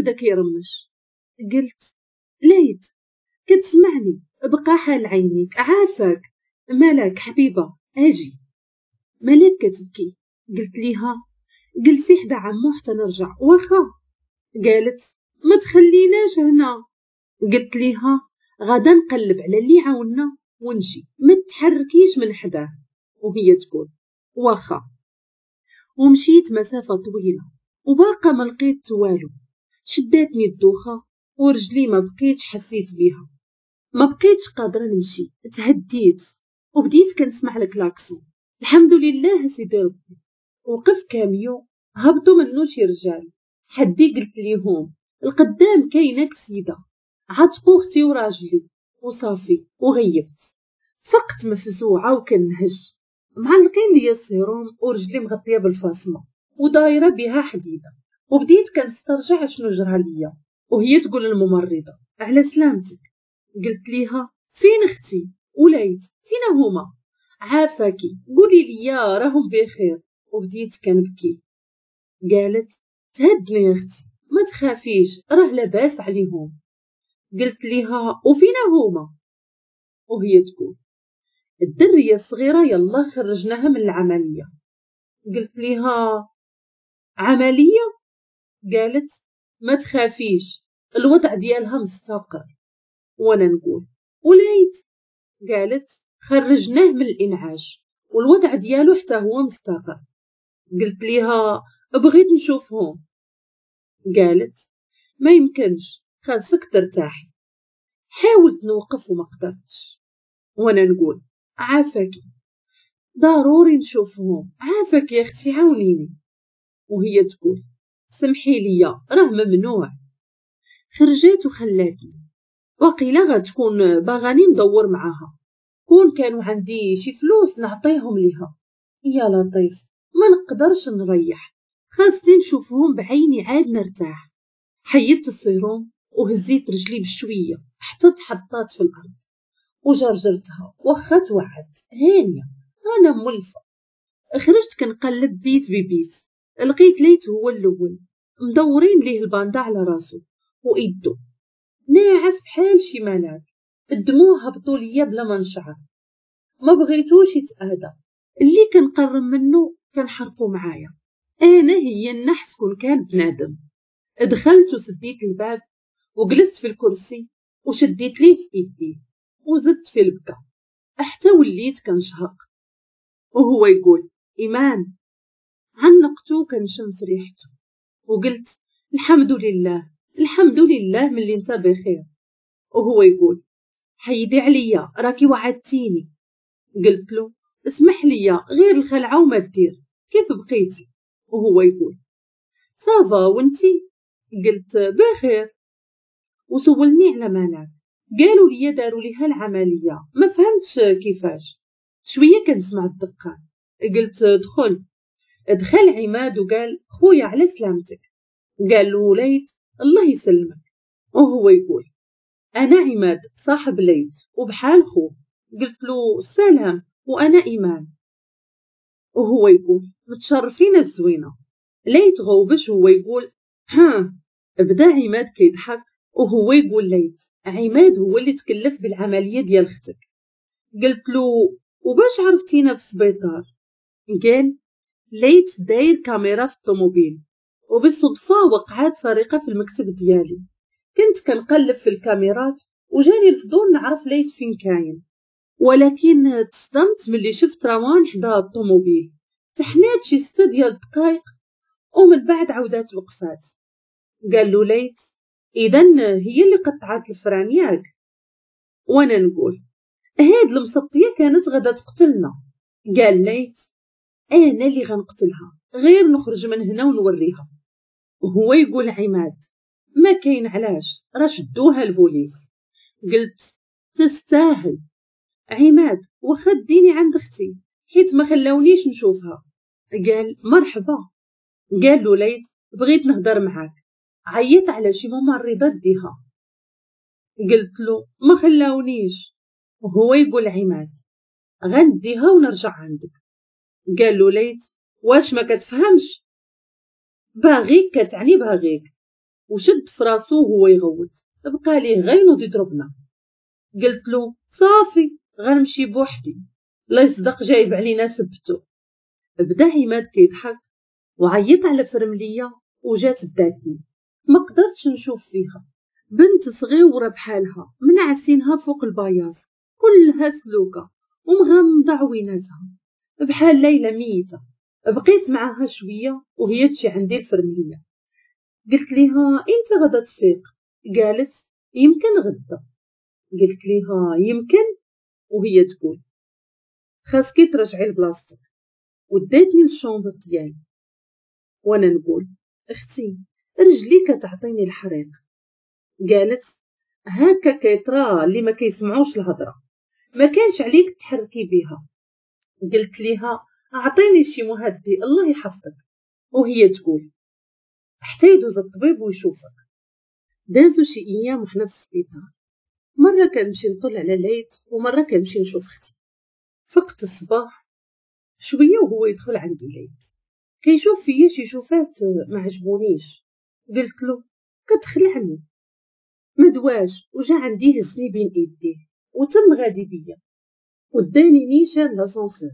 بدا كيرمش. قلت ليت كتسمعني؟ بقى حال عينيك عافاك. مالك حبيبه اجي. مالك كتبكي؟ قلت ليها جلسي حدا عمو حتى نرجع. واخا. قالت ما تخليناش هنا. قلت ليها غدا نقلب على اللي عاونا ونجي، ما تحركيش من حداه. وهي تقول واخا. ومشيت مسافة طويلة وباقا ما لقيت والو. شداتني الدوخة ورجلي ما بقيتش حسيت بيها، ما بقيتش قادرة نمشي. تهديت وبديت كنسمع الكلاكسون. الحمد لله سيدي ربي. وقف كاميو هبطوا منو شي رجال. حدي قلت ليهم القدام كاينك سيدة. عتقو اختي وراجلي وصافي وغيبت. فقت مفزوعة وكنهج، معلقين ليا السيروم ورجلي مغطية بالفاصمة ودايرة بها حديدة. وبديت كنسترجع شنو جرى ليا. وهي تقول الممرضة على سلامتك. قلت ليها فين اختي وليت فين هما؟ عافاكي قولي ليا راهم بخير. وبديت كنبكي. قالت تهدني يا اختي ما تخافيش راه لاباس عليهم. قلت ليها وفين هما؟ وهي تقول الدرية الصغيرة يلا خرجناها من العملية. قلت ليها عملية؟ قالت ما تخافيش الوضع ديالها مستقر. وانا نقول وليت؟ قالت خرجناه من الانعاش والوضع ديالو حتى هو مستقر. قلت ليها بغيت نشوفهم. قالت ما يمكنش خاصك ترتاحي. حاولت نوقف وما قدرتش. وانا نقول عافاكي ضروري نشوفهم. عافاك يا اختي عاونيني. وهي تقول سمحي لي راه ممنوع. خرجت وخلاتني. وقيلا غتكون باغاني ندور معاها. كون كانوا عندي شي فلوس نعطيهم ليها. يا لطيف ما نقدرش نريح، خاصني نشوفهم بعيني عاد نرتاح. حيدت السيروم وهزيت رجلي بشوية حتى تحطات في الأرض وجرجرتها وخا توعد هانية أنا مولفة. خرجت كنقلب بيت ببيت. لقيت ليت هو الأول مدورين ليه الباندا على راسو وإيدو ناعس بحال شي ملاك. الدموع هبطوا ليا بلا ما نشعر. ما بغيتوش يتأذى. اللي كنقرب منه كنحرقو معايا. أنا هي النحس كون كان بنادم. دخلت وسديت الباب وجلست في الكرسي وشديت ليه في يدي وزدت في البكا حتى وليت كنشهق. وهو يقول إيمان. عنقتو كنشم في ريحته وقلت الحمد لله الحمد لله ملي انت بخير. وهو يقول حيدي عليا راكي وعدتيني. قلت له اسمح لي غير الخلعة وما دير كيف بقيتي. وهو يقول صافا وانتي؟ قلت بخير. وسولني على مالك. قالوا لي داروا ليها العملية ما فهمتش كيفاش. شوية كنسمع الدقان. قلت دخل عماد وقال خويا على سلامتك. قال له ليت الله يسلمك. وهو يقول أنا عماد صاحب ليت وبحال خوه. قلت له سلام وأنا إيمان. وهو يقول متشرفين الزوينة. ليت غوبش وهو يقول ها. بدا عماد كيضحك وهو يقول ليت عماد هو اللي تكلف بالعملية ديال اختك. قلت له وباش عرفتينا في السبيطار؟ قال ليت داير كاميرا في الطوموبيل وبالصدفة وقعت سرقة في المكتب ديالي. كنت كنقلب في الكاميرات وجاني الفضول نعرف ليت فين كاين، ولكن تصدمت ملي شفت روان حدا الطوموبيل. تحنات شي 6 ديال الدقايق ومن بعد عودات وقفات. قال له ليت إذن هي اللي قطعت الفران ياك؟ وانا نقول هاد المسطية كانت غدا تقتلنا. قال ليت انا اللي غنقتلها غير نخرج من هنا ونوريها. وهو يقول عماد ما كاين علاش راه شدوها البوليس. قلت تستاهل. عماد واخا ديني عند اختي حيت ما خلاونيش نشوفها. قال مرحبا. قال له ليت بغيت نهضر معاك، عيط على شي ممرضة ديها. قلت له ما خلاونيش. وهو يقول عماد غنديها ونرجع عندك. قال له ليت واش ما كتفهمش؟ باغيك كتعني باغيك وشد فراسو وهو يغوت. بقى ليه غينوض يضربنا. قلت له صافي غنمشي بوحدي، لا يصدق جايب علينا سبتو. بدا عماد كيضحك وعيط على فرملية وجات داتني. ما قدرتش نشوف فيها، بنت صغيرة بحالها منعسينها فوق البياض كلها سلوكة ومغمضة عويناتها بحال ليلة ميتة. بقيت معاها شوية وهي تجي عندي الفرملية. قلت ليها انت غدا تفيق؟ قالت يمكن غدا. قلت ليها يمكن، وهي تقول خاصكي ترجعي لبلاصتك، وداتني للشومبر ديالي. وانا نقول اختي رجلي كتعطيني الحريق. قالت هكا كيطرا اللي ما كيسمعوش الهضره، ما كانش عليك تحركي بها. قلت ليها اعطيني شي مهدي الله يحفظك. وهي تقول حتى يدوز الطبيب ويشوفك. دازو شي ايام وحنا في السبيطار، مره كنمشي نطل على ليت ومره كنمشي نشوف اختي. فقت الصباح شويه وهو يدخل عندي ليت كيشوف فيا شي شوفات ما عجبونيش. قلت له كتخلعني. ما دواش وجا عندي هزني بين ايديه وتم غادي بيا وداني نيشان لاسانسور.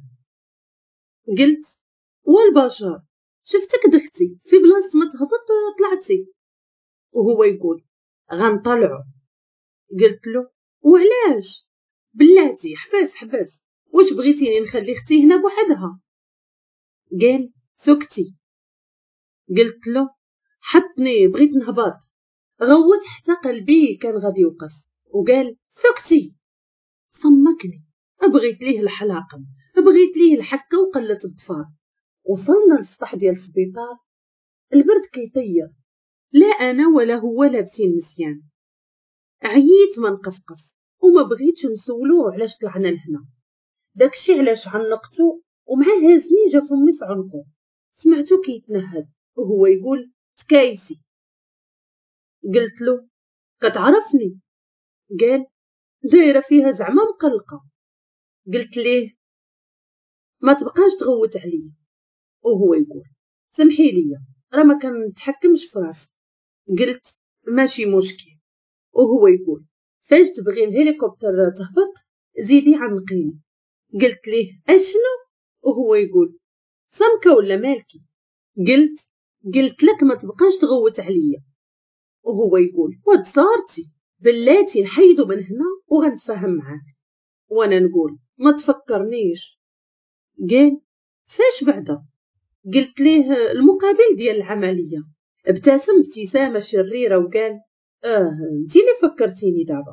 قلت والبشر شفتك دختي في بلاصه ما تهبط طلعتي. وهو يقول غنطلعو. قلت له وعلاش؟ بلاتي حبس واش بغيتيني نخلي اختي هنا بوحدها؟ قال سكتي. قلت له حطني بغيت نهبط. غوت حتى قلبي كان غادي يوقف وقال سكتي. صمكني. بغيت ليه الحلاقم، بغيت ليه الحكه وقله الضفار. وصلنا للسطح ديال السبيطار، البرد كيطير، لا انا ولا هو لابسين مزيان. عييت ما نقفقف وما بغيتش نسولوه علاش طلعنا لهنا. داكشي علاش عنقتو ومعاه هازني جا فمي في عنقو. سمعتو كيتنهد وهو يقول تكايسي. قلت له كتعرفني؟ قال دايره فيها زعما مقلقه. قلت ليه ما تبقاش تغوت عليا. وهو يقول سمحي لي راه ما كنتحكمش في راسي. قلت ماشي مشكل. وهو يقول فاش تبغي الهليكوبتر تهبط زيدي عنقيني. قلت ليه اشنو؟ وهو يقول سمكه ولا مالكي؟ قلت لك ما تبقاش تغوت عليا. وهو يقول واد صارتي بلاتي نحيدو من هنا وغنتفاهم معاك. وانا نقول ما تفكرنيش. قال فاش بعدا؟ قلت ليه المقابل ديال العمليه. ابتسم ابتسامه شريره وقال انتي اللي فكرتيني دابا.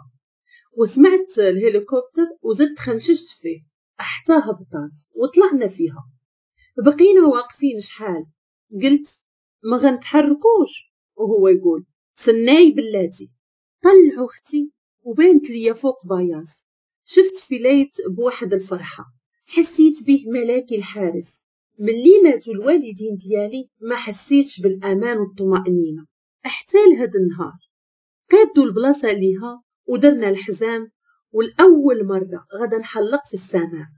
وسمعت الهليكوبتر وزدت خنششت فيه حتى هبطات وطلعنا فيها. بقينا واقفين شحال. قلت ما غنتحركوش. وهو يقول سناي بلاتي. طلعوا اختي وبانت ليا فوق باياس. شفت في ليت بواحد الفرحة، حسيت به ملاكي الحارس. ملي ماتوا الوالدين ديالي ما حسيتش بالأمان والطمأنينة حتى لهاد النهار. قادوا البلاصة ليها ودرنا الحزام، والأول مرة غدا نحلق في السماء.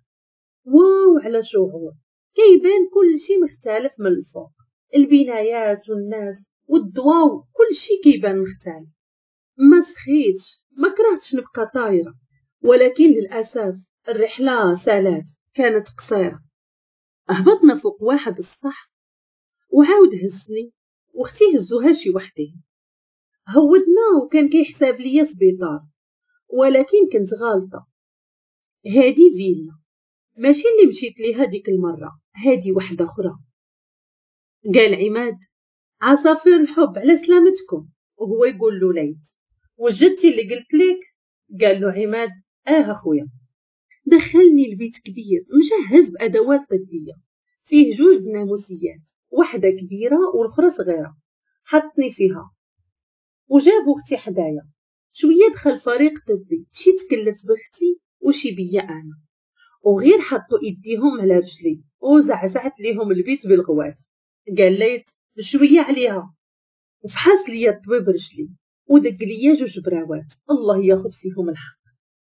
واو على شعور، كيبان كل شي مختلف من الفوق، البنايات والناس والضواو كل شي كيبان مختلف. ما سخيتش ما كرهتش نبقى طايرة، ولكن للأسف الرحلة سالات كانت قصيرة. هبطنا فوق واحد السطح وعاود هزني واختي هزوها شي وحدين. هودنا وكان كيحساب ليا سبيطار، ولكن كنت غالطة. هادي فيلا ماشي اللي مشيت ليها ديك المرة، هادي واحدة أخرى. قال عماد عصافير الحب على سلامتكم. وهو يقول له ليت وجدتي اللي قلت لك؟ قال له عماد أخويا. دخلني البيت كبير مجهز بأدوات طبية، فيه جوج ناموسيات، واحدة كبيرة والأخرى صغيرة. حطني فيها وجابوا اختي حدايا. شوية دخل فريق طبي، شي تكلف بختي وشي بيا أنا، وغير حطوا ايديهم على رجلي وزعزعت ليهم البيت بالغوات. قال ليت بشوية عليها، وفحص ليا الطبيب رجلي ودق ليا جوج براوات الله ياخد فيهم الحق.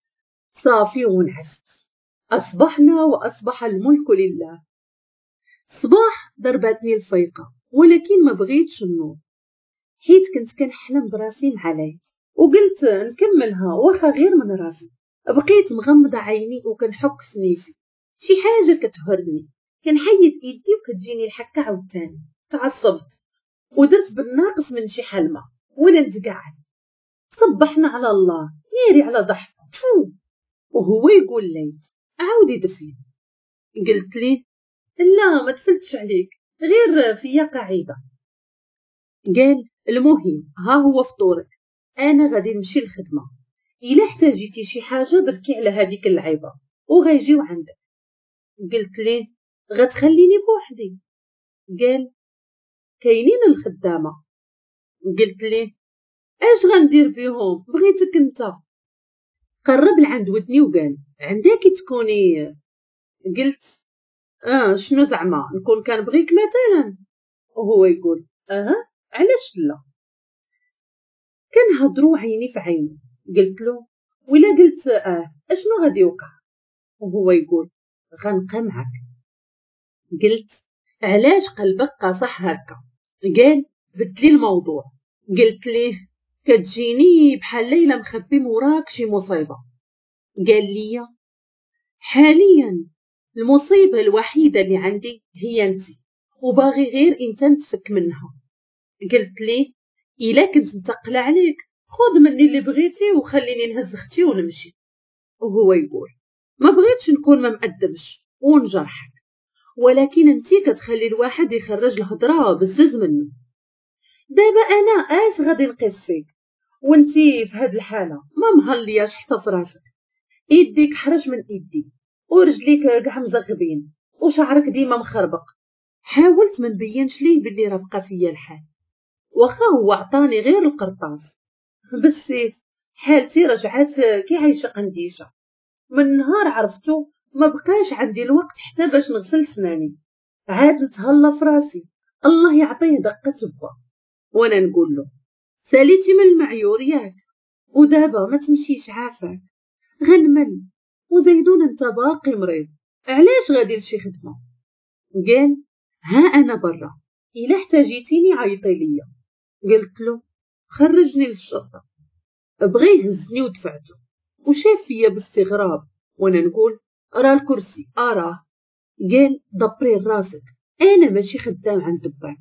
صافي ونعست. أصبحنا وأصبح الملك لله. صباح ضربتني الفيقة ولكن ما بغيتش النوم. حيت كنت كنحلم براسي مع ليت، وقلت نكملها واخا غير من راسي. بقيت مغمضة عيني وكنحك في نيفي، شي حاجة كتهرني، كنحيد ايدي وكتجيني الحكة عاوتاني. تعصبت ودرت بالناقص من شي حلمة وانا نتقعد. صبحنا على الله، نيري على ضحك تفو. وهو يقول ليت عاود يدفلي. قلت ليه لا ما تفلتش عليك، غير فيا قاعدة. قال المهم ها هو فطورك، انا غادي نمشي للخدمة، الا احتاجيتي شي حاجة بركي على هذيك اللعيبة وغيجيو عندك. قلت ليه غتخليني بوحدي. قال كاينين الخدامة. قلت ليه اش غندير بيهم، بغيتك انت. قرب لعند ودني وقال عندك تكوني. قلت شنو زعما نكون كنبغيك مثلا؟ وهو يقول علاش لا. كنهضروا عيني في عيني. قلت له ولا قلت اشنو غادي يوقع؟ وهو يقول غنقمعك. قلت علاش قلبك قاصح هكا؟ قال بدلي الموضوع. قلت ليه كتجيني بحال ليلة مخبي موراك شي مصيبة. قال لي حاليا المصيبة الوحيدة اللي عندي هي انت، وباغي غير انت نتفك منها. قلت ليه الا كنت متقلة عليك خذ مني اللي بغيتي وخليني نهز اختي ونمشي. وهو يقول ما بغيتش نكون ما مقدمش ونجرحك، ولكن انتي كتخلي الواحد يخرج الهضره بزز منه. دابا انا اش غادي نقيس فيك وانتي في هاد الحاله ما مهلياش حتى في راسك، يديك حرج من يدي ورجليك كاع مزغبين وشعرك ديما مخربق. حاولت ما نبينش ليه بلي راه بقى فيا الحال، واخا هو عطاني غير القرطاس بالسيف. حالتي رجعت كي عايشه قنديشه. من نهار عرفتو ما بقاش عندي الوقت حتى باش نغسل سناني، عاد نتهلا في راسي الله يعطيه دقة با. وانا نقول له ساليتي من المعيور ياك، ودابا ما تمشيش عافاك غنمل، وزيدون انت باقي مريض علاش غادي لشي خدمة؟ قال ها انا برا الا احتاجيتيني عيطي ليا. قلت له خرجني للشرطة. بغى يهزني ودفعته وشاف فيا باستغراب، وانا نقول راه الكرسي اراه. قال دبري راسك انا ماشي خدام عند باك.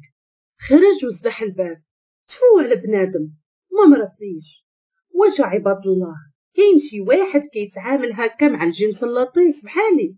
خرج وزدح الباب. تفو على بنادم ما مربيش. واش عباد الله كاين شي واحد كيتعامل هكا مع الجنس اللطيف بحالي؟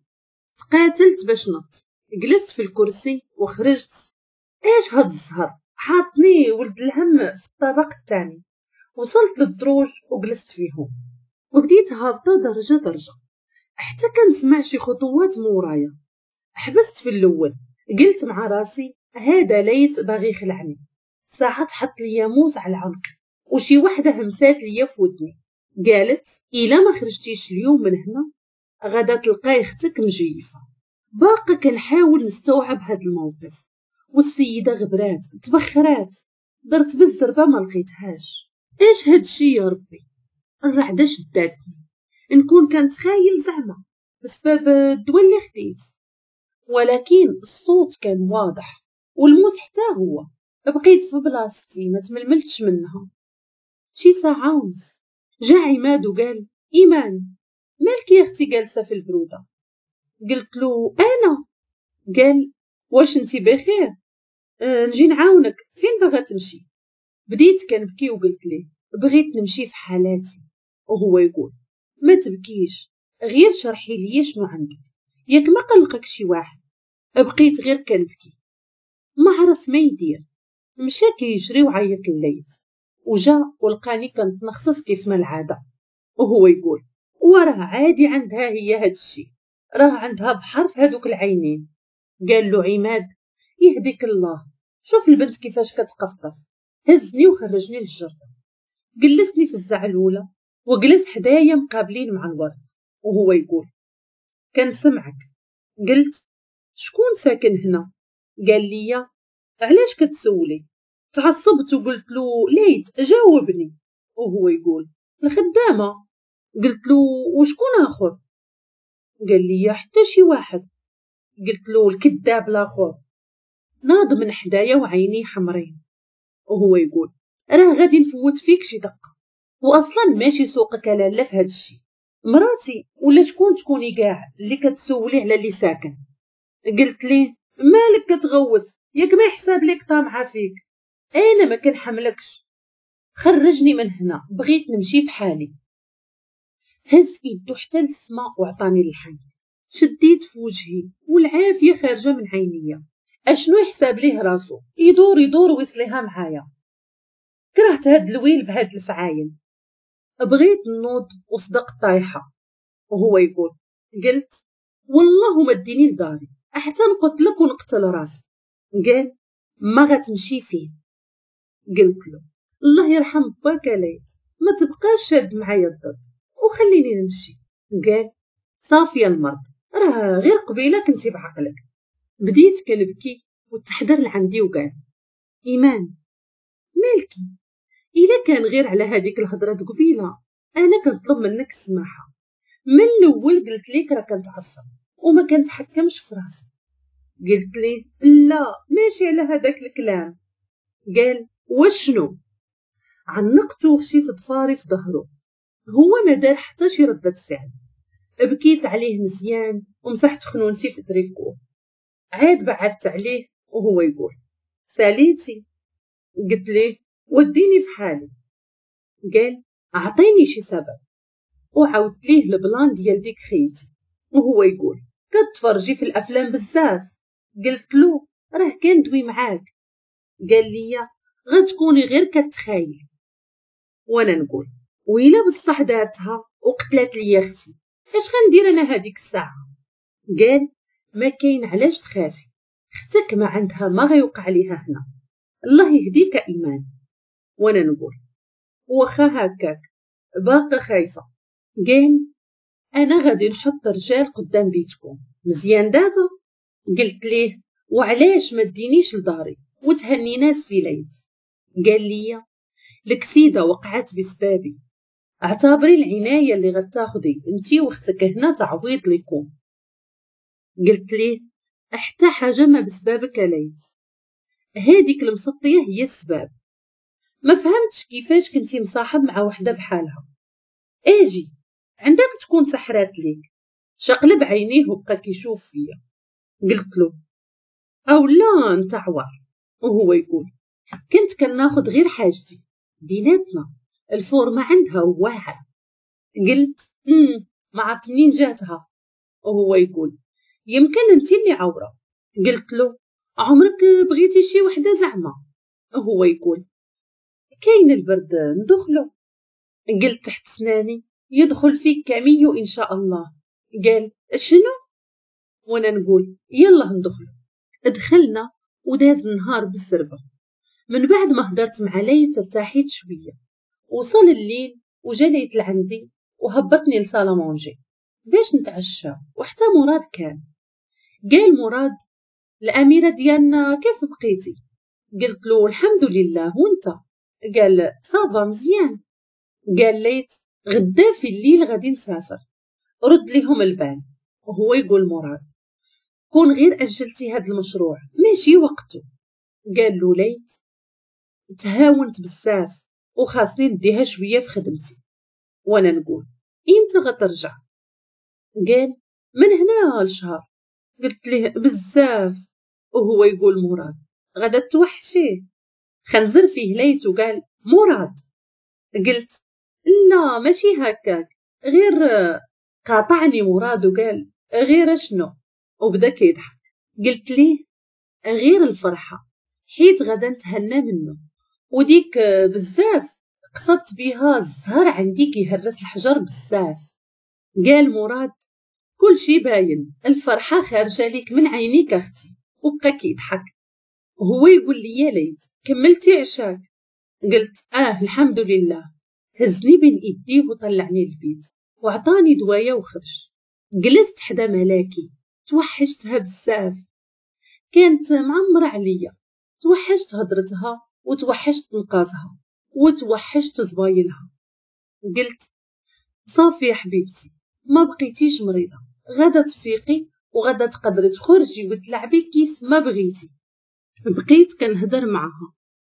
تقاتلت باش نط، جلست في الكرسي وخرجت. ايش هاد الزهر حاطني ولد الهم في الطابق الثاني. وصلت للدروج وجلست فيهم وبديت هابطة درجة درجة حتى كنسمع شي خطوات مورايا. حبست في الاول، قلت مع راسي هذا ليت باغي يخلعني. ساعات حط ليا موس على العنق وشي وحده همسات ليا في ودني قالت الا ما خرجتيش اليوم من هنا غدا تلقاي اختك مجيفه. باقا كنحاول نستوعب هاد الموقف، والسيده غبرات تبخرات، درت بالزربه ما لقيتهاش. ايش هادشي يا ربي؟ الرعده شداتني، نكون كنتخايل زعما بسبب الدواء اللي خديت، ولكن الصوت كان واضح والموت حتى هو. بقيت في بلاصتي ما تململتش منها. شي ساعة ونص جا عماد وقال ايمان مالك يا اختي جالسه في البروده؟ قلت له انا. قال واش انتي بخير؟ نجي نعاونك فين باغا تمشي؟ بديت كنبكي وقلت ليه بغيت نمشي في حالاتي. وهو يقول ما تبكيش غير شرحي لي شنو عندك، ياك ما قلقك شي واحد؟ بقيت غير كنبكي ما عرف ما يدير. مشى كيجري وعيط الليت وجا ولقاني كنتنخصص كيف ما العاده. وهو يقول وراه عادي عندها هي هاد الشي، راه عندها بحر في هادوك العينين. قال له عماد يهديك الله شوف البنت كيفاش كتقفطف. هزني وخرجني للجرده، جلسني في الزعلوله وجلس حدايا مقابلين مع الورد. وهو يقول كنسمعك. قلت شكون ساكن هنا؟ قال لي علاش كتسولي؟ تعصبت وقلت له ليت جاوبني. وهو يقول الخدامه. قلت له وشكون اخر؟ قال لي حتى شي واحد. قلت له الكذاب الاخر. ناض من حدايا وعيني حمرين. وهو يقول راه غادي نفوت فيك شي دقة، واصلا ماشي سوقك لالا في هاد الشي. مراتي ولا شكون تكوني كاع اللي كتسولي على اللي ساكن؟ قلت ليه مالك كتغوت، ياك ما يحساب ليك طامعة فيك، انا ما كنحملكش، خرجني من هنا، بغيت نمشي في حالي. هز يدو حتى للسما وعطاني الحي، شديت في وجهي والعافية خارجة من عينيا. اشنو يحساب ليه راسو، يدور يدور ويصليها معايا. كرهت هاد الويل بهاد الفعايل. بغيت نوض وصدق طايحة وهو يقول، قلت والله ما تديني لداري احسن نقتلك ونقتل راسي. قال ما غتمشي فين. قلت له الله يرحم باك ليت، ما تبقاش شاد معايا الضد وخليني نمشي. قال صافية المرض، راه غير قبيلة كنتي بعقلك. بديت كنبكي والتحضر لعندي وقال إيمان مالكي، إلا كان غير على هذيك الهضرة قبيلة أنا كنطلب منك السماحة. من الأول قلت ليك راه كنتعصب وما كنتحكمش في راسي. قلت لي لا ماشي على هذاك الكلام. قال وشنو؟ عنقته وخشيت ضفاري في ظهره، هو ما دار حتى شي ردة فعل. بكيت عليه مزيان ومسحت خنونتي في تريكو. عاد بعدت عليه وهو يقول ساليتي. قلت ليه وديني في حالي. قال اعطيني شي سبب، وعاودت ليه البلان ديال ديك خيتي وهو يقول كتفرجي في الافلام بزاف. قلت له راه كندوي معاك. قال لي غتكوني غير كتخايل. وانا نقول ويلا بصح دارتها وقتلت لي اختي، اش غندير انا هذيك الساعه؟ قال ما كاين علاش تخافي، اختك ما عندها ما غيوقع ليها هنا، الله يهديك ايمان. وانا نقول واخا هكاك باقا خايفه. قال انا غادي نحط رجال قدام بيتكم مزيان دابا. قلت ليه وعلاش ما دينيش لداري وتهنينا السيليت؟ قال لي الكسيده وقعت بسبابي، اعتبري العنايه اللي غتاخدي انتي واختك هنا تعويض لكم. قلت ليه حتى حاجه ما بسبابك ليت، هاديك المسطيه هي السباب. ما فهمتش كيفاش كنتي مصاحب مع وحده بحالها، اجي عندك تكون سحرات ليك. شقلب عينيه وبقى كيشوف فيا. قلت له او لا انت عوار. وهو يقول كنت كناخد غير حاجتي بيناتنا، الفورمه عندها واعره. قلت ما عرفت منين جاتها. وهو يقول يمكن انت اللي عوره. قلت له عمرك بغيتي شي وحده زعما؟ وهو يقول كاين البرد ندخلو. قلت تحت سناني يدخل فيك كاميو ان شاء الله. قال شنو؟ وانا نقول يلا ندخلو. دخلنا وداز النهار بالسربة. من بعد ما هدرت مع ليت ارتاحيت شويه، وصل الليل وجا ليت لعندي وهبطني لصالة باش نتعشى، وحتى مراد كان. قال مراد الأميرة ديالنا كيف بقيتي؟ قلت له الحمد لله وانت؟ قال صافا مزيان. قال ليت غدا في الليل غادي نسافر، رد ليهم البال. وهو يقول مراد كون غير أجلتي هاد المشروع ماشي وقته. قال له ليت تهاونت بزاف وخاصني نديها شوية في خدمتي. وانا نقول امتى غترجع؟ قال من هنا لشهر. قلت ليه بزاف. وهو يقول مراد غدا توحشيه. خنزر فيه ليت وقال مراد. قلت لا ماشي هكاك، غير قاطعني مراد وقال غير شنو، وبدا كيضحك. قلت ليه غير الفرحة حيت غدا نتهنى منه، وديك بزاف قصدت بها الزهر عندي كيهرس الحجر بزاف. قال مراد كل شي باين، الفرحة خارجة ليك من عينيك اختي. وبقى كيضحك. هو يقول لي يا ليت كملتي عشاك؟ قلت الحمد لله. هزني بين ايديه وطلعني البيت وعطاني دوايا وخرج. جلست حدا ملاكي توحشتها بزاف، كانت معمرة عليا، توحشت هضرتها وتوحشت نقازها وتوحشت زبايلها. قلت صافي يا حبيبتي ما بقيتيش مريضة، غدا تفيقي وغدا تقدري تخرجي وتلعبي كيف ما بغيتي. بقيت كنهدر معها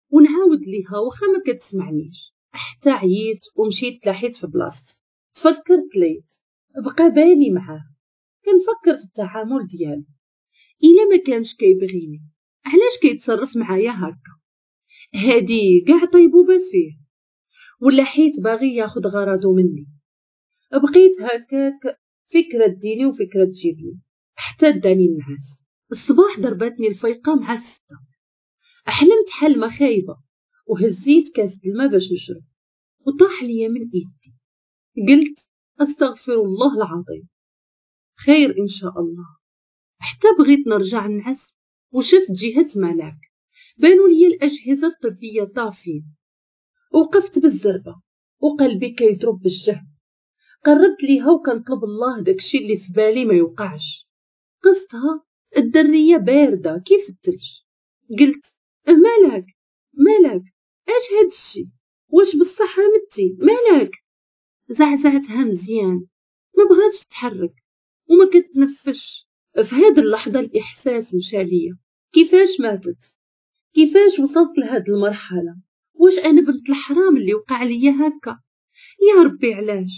ونعاود ليها وخا ما كتسمعنيش، حتى عييت ومشيت تلاحيت في بلاصتي. تفكرت ليت بقى بالي معاه، كنفكر في التعامل ديالو. الا ما كانش كيبغيني علاش كيتصرف معايا هكا؟ هادي كاع طيبوبه فيه، ولا حيت باغي ياخد غرضو مني؟ بقيت هكاك، فكرة تديني وفكرة تجيبني، حتى داني النعاس. الصباح ضربتني الفيقة مع 6. حلمت حلمة خايبة، وهزيت كاس الماء باش نشرب، وطاح ليا من ايدي. قلت استغفر الله العظيم، خير ان شاء الله. حتى بغيت نرجع نعس، وشفت جهة ملاك، بانوا لي الأجهزة الطبية طافين. وقفت بالزربة وقلبي كيضرب بالجهد. قربت ليها وكنطلب الله داكشي اللي في بالي ما يوقعش. قصتها الدرية باردة كيف الثلج. قلت مالك مالك، اش هادشي؟ واش بصح متي؟ مالك؟ زعزعتها مزيان، ما بغاتش تحرك وما كتنفش. في هاد اللحظة الإحساس مشى ليا، كيفاش ماتت؟ كيفاش وصلت لهاد المرحلة؟ واش أنا بنت الحرام اللي وقع ليا هكا؟ يا ربي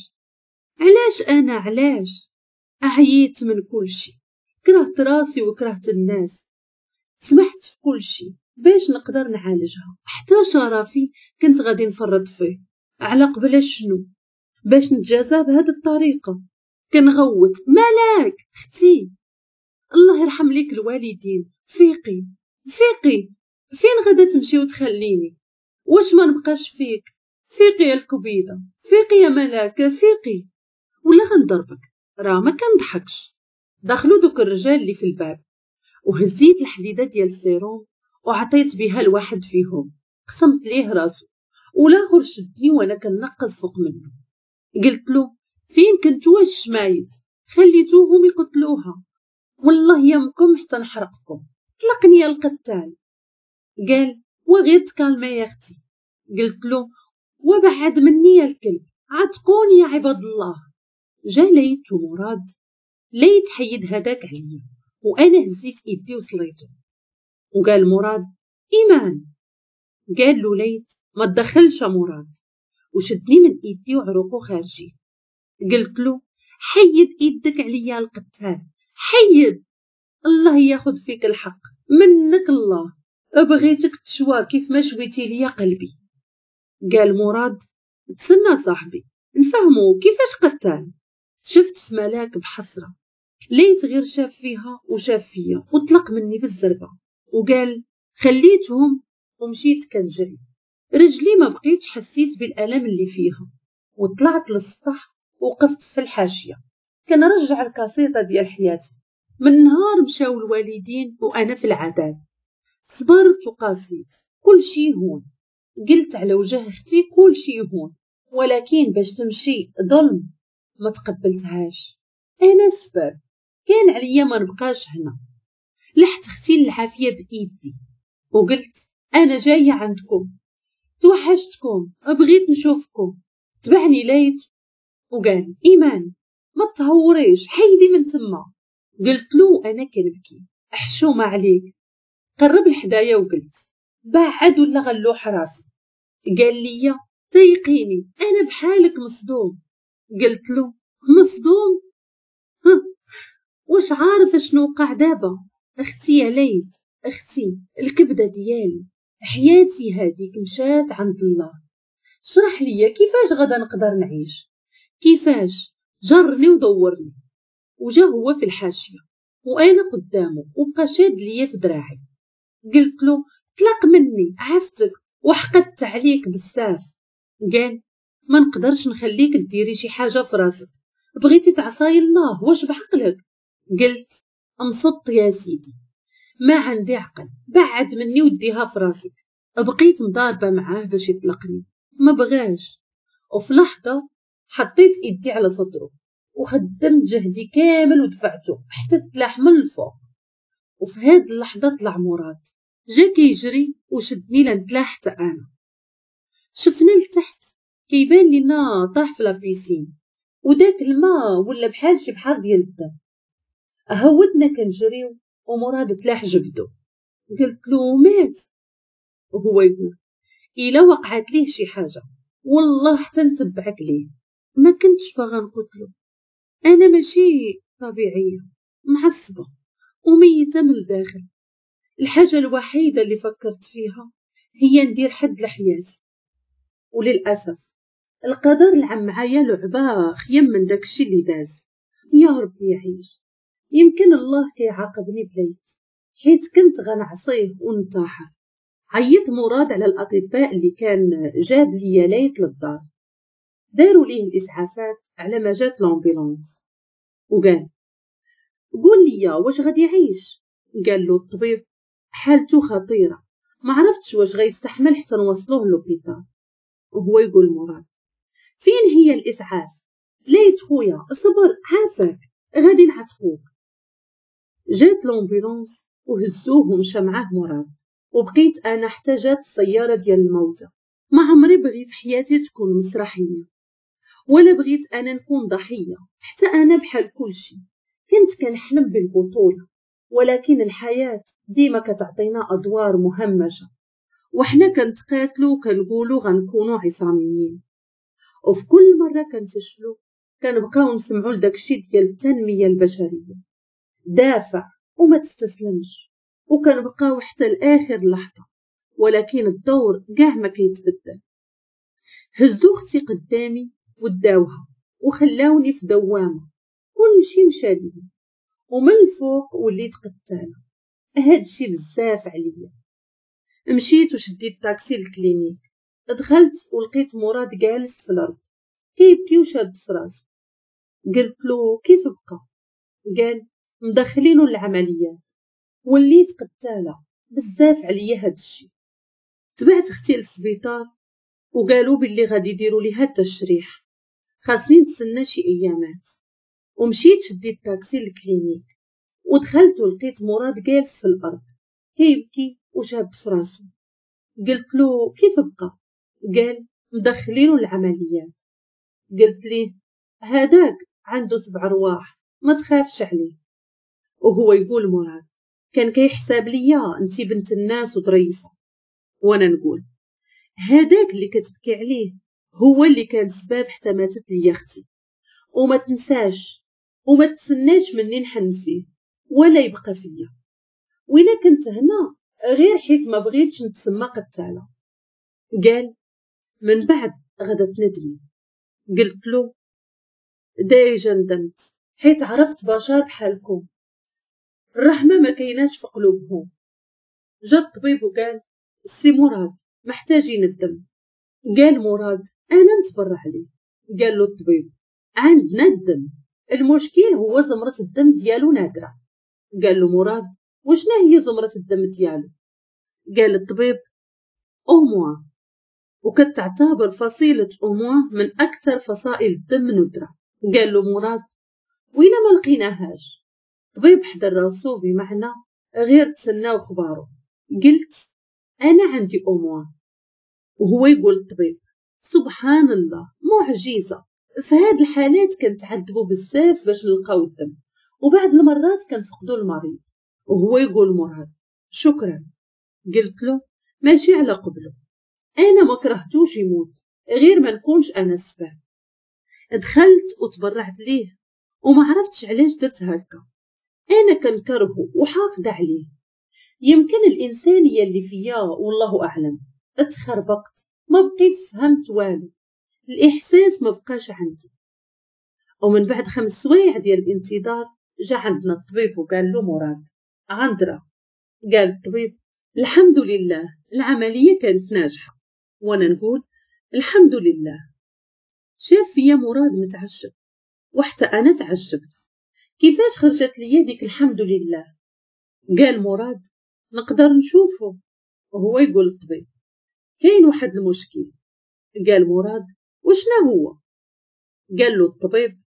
علاش أنا؟ علاش؟ عييت من كل شي، كرهت راسي وكرهت الناس، سمحت في كل شي باش نقدر نعالجها. حتى شرفي كنت غادي نفرط فيه، على قبل شنو؟ باش نتجازى بهاد الطريقة. كنغوت ملاك اختي، الله يرحم ليك الوالدين، فيقي فيقي، فين غادا تمشي وتخليني؟ واش ما نبقاش فيك؟ فيقي يا الكبيدة، فيقي يا ملاك، فيقي ولا غنضربك. راه ما كنضحكش. دخلوا دوك الرجال اللي في الباب، وهزيت الحديدة ديال السيروم وعطيت بها لواحد فيهم، قسمت ليه راسو، والاخر شدني وانا كنقز فوق منه. قلت له فين كنتو الشمايد؟ خليتوهم يقتلوها، والله يمكم حتى نحرقكم، طلقني يا القتال. قال وغير تكالمي يا اختي. قلت له وبعد مني يا الكلب، عتقوني يا عباد الله. جا ليت ومراد، ليت حيد هداك عليا، وانا هزيت ايدي وصليته. وقال مراد ايمان. قال له ليت ما تدخلش يا مراد، وشدني من ايدي وعروقه خارجي. قلت له حيد ايدك عليا القتال، حيد، الله ياخد فيك الحق، منك الله، بغيتك تشوى كيف ما شويتي ليا قلبي. قال مراد تسنى صاحبي نفهمو كيفاش قتال. شفت في ملاك بحسرة، ليت غير شاف فيها وشاف فيا وطلق مني بالزربة، وقال خليتهم ومشيت كنجري. رجلي ما بقيتش حسيت بالألم اللي فيها، وطلعت للسطح وقفت في الحاشية كنرجع الكاسيطة ديال حياتي. من نهار مشاو الوالدين وأنا في العذاب، صبرت وقاسيت كل شي هون. قلت على وجه اختي كل شي هون، ولكن باش تمشي ظلم ما تقبلتهاش. انا السبب، كان عليا ما نبقاش هنا. لحت اختي العافية بايدي وقلت انا جاية عندكم، توحشتكم، بغيت نشوفكم. تبعني ليت وقال ايمان ما تهوريش، حيدي من تما. قلت له انا كنبكي، حشومة عليك. قرب لحدايا وقلت بعد ولا غلوح راسي. قال لي تيقيني انا بحالك مصدوم. قلت له مصدوم؟ واش عارف شنو وقع دابا؟ اختي يا ليت، اختي الكبده ديالي، حياتي هذيك مشات عند الله. شرح لي كيفاش غدا نقدر نعيش، كيفاش؟ جرني ودورني. وجا هو في الحاشيه وانا قدامه وبقى شاد ليا في دراعي. قلت له طلق مني عافتك وحقدت عليك بزاف. قال ما نقدرش نخليك ديري شي حاجه في راسك، بغيتي تعصاي الله واش بعقلك؟ قلت امصط يا سيدي، ما عندي عقل، بعد مني وديها في راسك. بقيت مضاربه معاه باش يطلقني، ما بغاش. وفي لحظه حطيت ايدي على صدره وخدمت جهدي كامل ودفعته حتى تلاح من الفوق. وفي هاد اللحظه طلع مراد، جا كيجري وشدني لنتلاح حتى انا. شفنا لتحت كيبان لينا طاح في لابيسين، وداك الماء ولا بحال شي بحر ديال الدم. هودنا كنجريو ومراد تلاح جبدو. قلت له مات؟ وهو يقول إلا وقعت ليه شي حاجة والله حتى نتبعك ليه. ما كنتش باغا نقتلو، أنا ماشي طبيعية، معصبة وميتة من الداخل. الحاجة الوحيدة اللي فكرت فيها هي ندير حد لحياتي، وللأسف القدر لعب معايا لعبة خيم من داكشي اللي داز. يا ربي يعيش، يمكن الله كيعاقبني بليت حيت كنت غنعصيه وننتحر. عيط مراد على الأطباء اللي كان جاب لي ليت للدار، داروا ليه الإسعافات على ما جات لامبيلونس، وقال قول لي واش غادي يعيش. قال له الطبيب حالته خطيرة، ما عرفتش واش غيستحمل حتى نوصلوه لوبيتال. وهو يقول مراد فين هي الإسعاف؟ ليت خويا صبر عافاك غادي نعتقوك. جات لامبيلونس وهزوه ومشى معاه مراد، وبقيت انا حتى جات السياره ديال الموتى. ما عمري بغيت حياتي تكون مسرحيه، ولا بغيت انا نكون ضحيه. حتى انا بحال كلشي كنت كنحلم بالبطوله، ولكن الحياه ديما كتعطينا ادوار مهمشه، وحنا كنتقاتلوا وكنقولوا غنكونوا عصاميين، وفي كل مره كنفشلوا كنبقاو نسمعوا لداكشي ديال التنميه البشريه، دافع وما تستسلمش، وكنبقاو حتى لاخر لحظه، ولكن الدور كاع ما كيتبدل. هزو اختي قدامي وداوها وخلاوني في دوامه، كلشي مشى ليا ومن الفوق وليت قتاله. هادشي بزاف عليا. مشيت وشديت طاكسي للكلينيك، دخلت ولقيت مراد جالس في الارض كيبكي وشاد فراسو. قلت له كيف بقى؟ قال مدخلينو العمليات. وليت قتاله بزاف عليا هادشي. تبعت اختي للسبيطار وقالوا باللي غادي يديروا ليها التشريح، خاصني نتسنى شي ايامات. ومشيت شديت طاكسي للكلينيك ودخلت ولقيت مراد جالس في الارض كيبكي وشاد فراسو. قلت له كيف بقى؟ قال مدخلينو العمليات. قلت ليه هداك عنده 7 رواح ما تخافش عليه. وهو يقول مراد كان كيحساب ليا انتي بنت الناس وظريفه، وانا نقول هداك اللي كتبكي عليه هو اللي كان سباب حتى ماتت لي اختي. وما تنساش وما تسناش مني نحن فيه ولا يبقى فيا، وإلا كنت هنا غير حيت ما بغيتش نتسمى قتاله. قال من بعد غدا تندمي. قلت له دايجا ندمت حيت عرفت بشر بحالكم الرحمه ما كايناش في قلوبهم. جا الطبيب وقال السي مراد محتاجين الدم. قال مراد انا نتبرع عليه. قال له الطبيب عندنا الدم، المشكل هو زمرة الدم ديالو نادرة. قال له مراد وشنا هي زمرة الدم ديالو؟ قال الطبيب أوموا، وكتعتبر فصيلة أوموا من أكثر فصائل الدم ندرة. قال له مراد وإلا ما لقيناهاش؟ طبيب حضر راسو بمعنى غير تسناو خبارو. قلت أنا عندي أوموا. وهو يقول الطبيب سبحان الله معجزة، في هاد الحالات كنتعذبوا بزاف باش نلقاو الدم، وبعض المرات كنفقدوا المريض. وهو يقول مراد شكرا. قلت له ماشي على قبله، انا ما كرهتوش يموت غير ما نكونش انا السبب. دخلت وتبرعت ليه وما عرفتش علاش درت هكا. انا كنكرهه وحاقده عليه، يمكن الانسانيه اللي فيا والله اعلم اتخربقت، ما بقيت فهمت والو، الاحساس ما بقاش عندي. ومن بعد 5 سوايع ديال الانتظار جا عندنا الطبيب وقال له مراد عندرا. قال الطبيب الحمد لله العملية كانت ناجحة. وانا نقول الحمد لله. شاف فيا مراد متعجب، وحتى انا تعجبت كيفاش خرجت لي ديك الحمد لله. قال مراد نقدر نشوفه. وهو يقول الطبيب كاين واحد المشكل. قال مراد وشنا هو؟ قال له الطبيب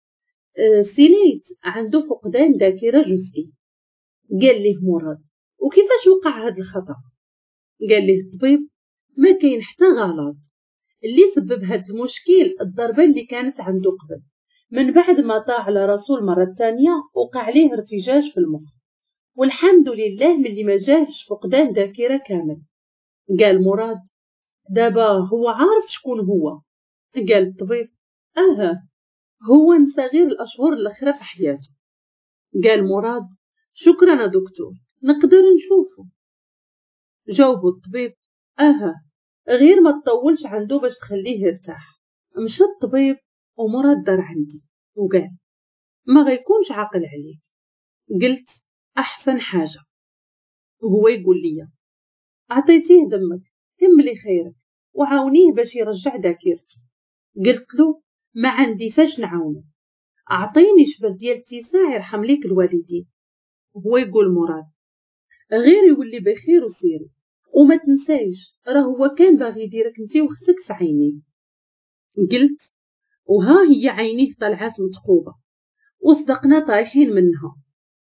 سيليت عنده فقدان ذاكرة جزئي. قال ليه مراد وكيفاش وقع هذا الخطأ؟ قال ليه الطبيب ما كاين حتى غلط، اللي سبب هذا المشكل الضربة اللي كانت عنده قبل، من بعد ما طاح على راسو المرة الثانية وقع عليه ارتجاج في المخ، والحمد لله ملي ما جاهش فقدان ذاكرة كامل. قال مراد: دابا هو عارف شكون هو. قال الطبيب: هو نسى غير الأشهر الأخرى في حياته. قال مراد: شكرا يا دكتور، نقدر نشوفه. جاوبوا الطبيب: غير ما تطولش عنده باش تخليه يرتاح. مشى الطبيب ومراد دار عندي وقال: ما غيكونش عاقل عليك. قلت: أحسن حاجة. وهو يقول لي: عطيتيه دمك، كملي خيرك وعاونيه باش يرجع ذاكرته. قلت له: ما عندي فاش نعاونه، أعطيني شبر ديال اتساع يرحم ليك الوالدين. وهو يقول مراد: غير يولي بخير وسيري، وما تنسايش راه هو كان باغي يديرك انتي وختك في عينيه. قلت: وها هي عينيه طلعات متقوبة وصدقنا طايحين منها.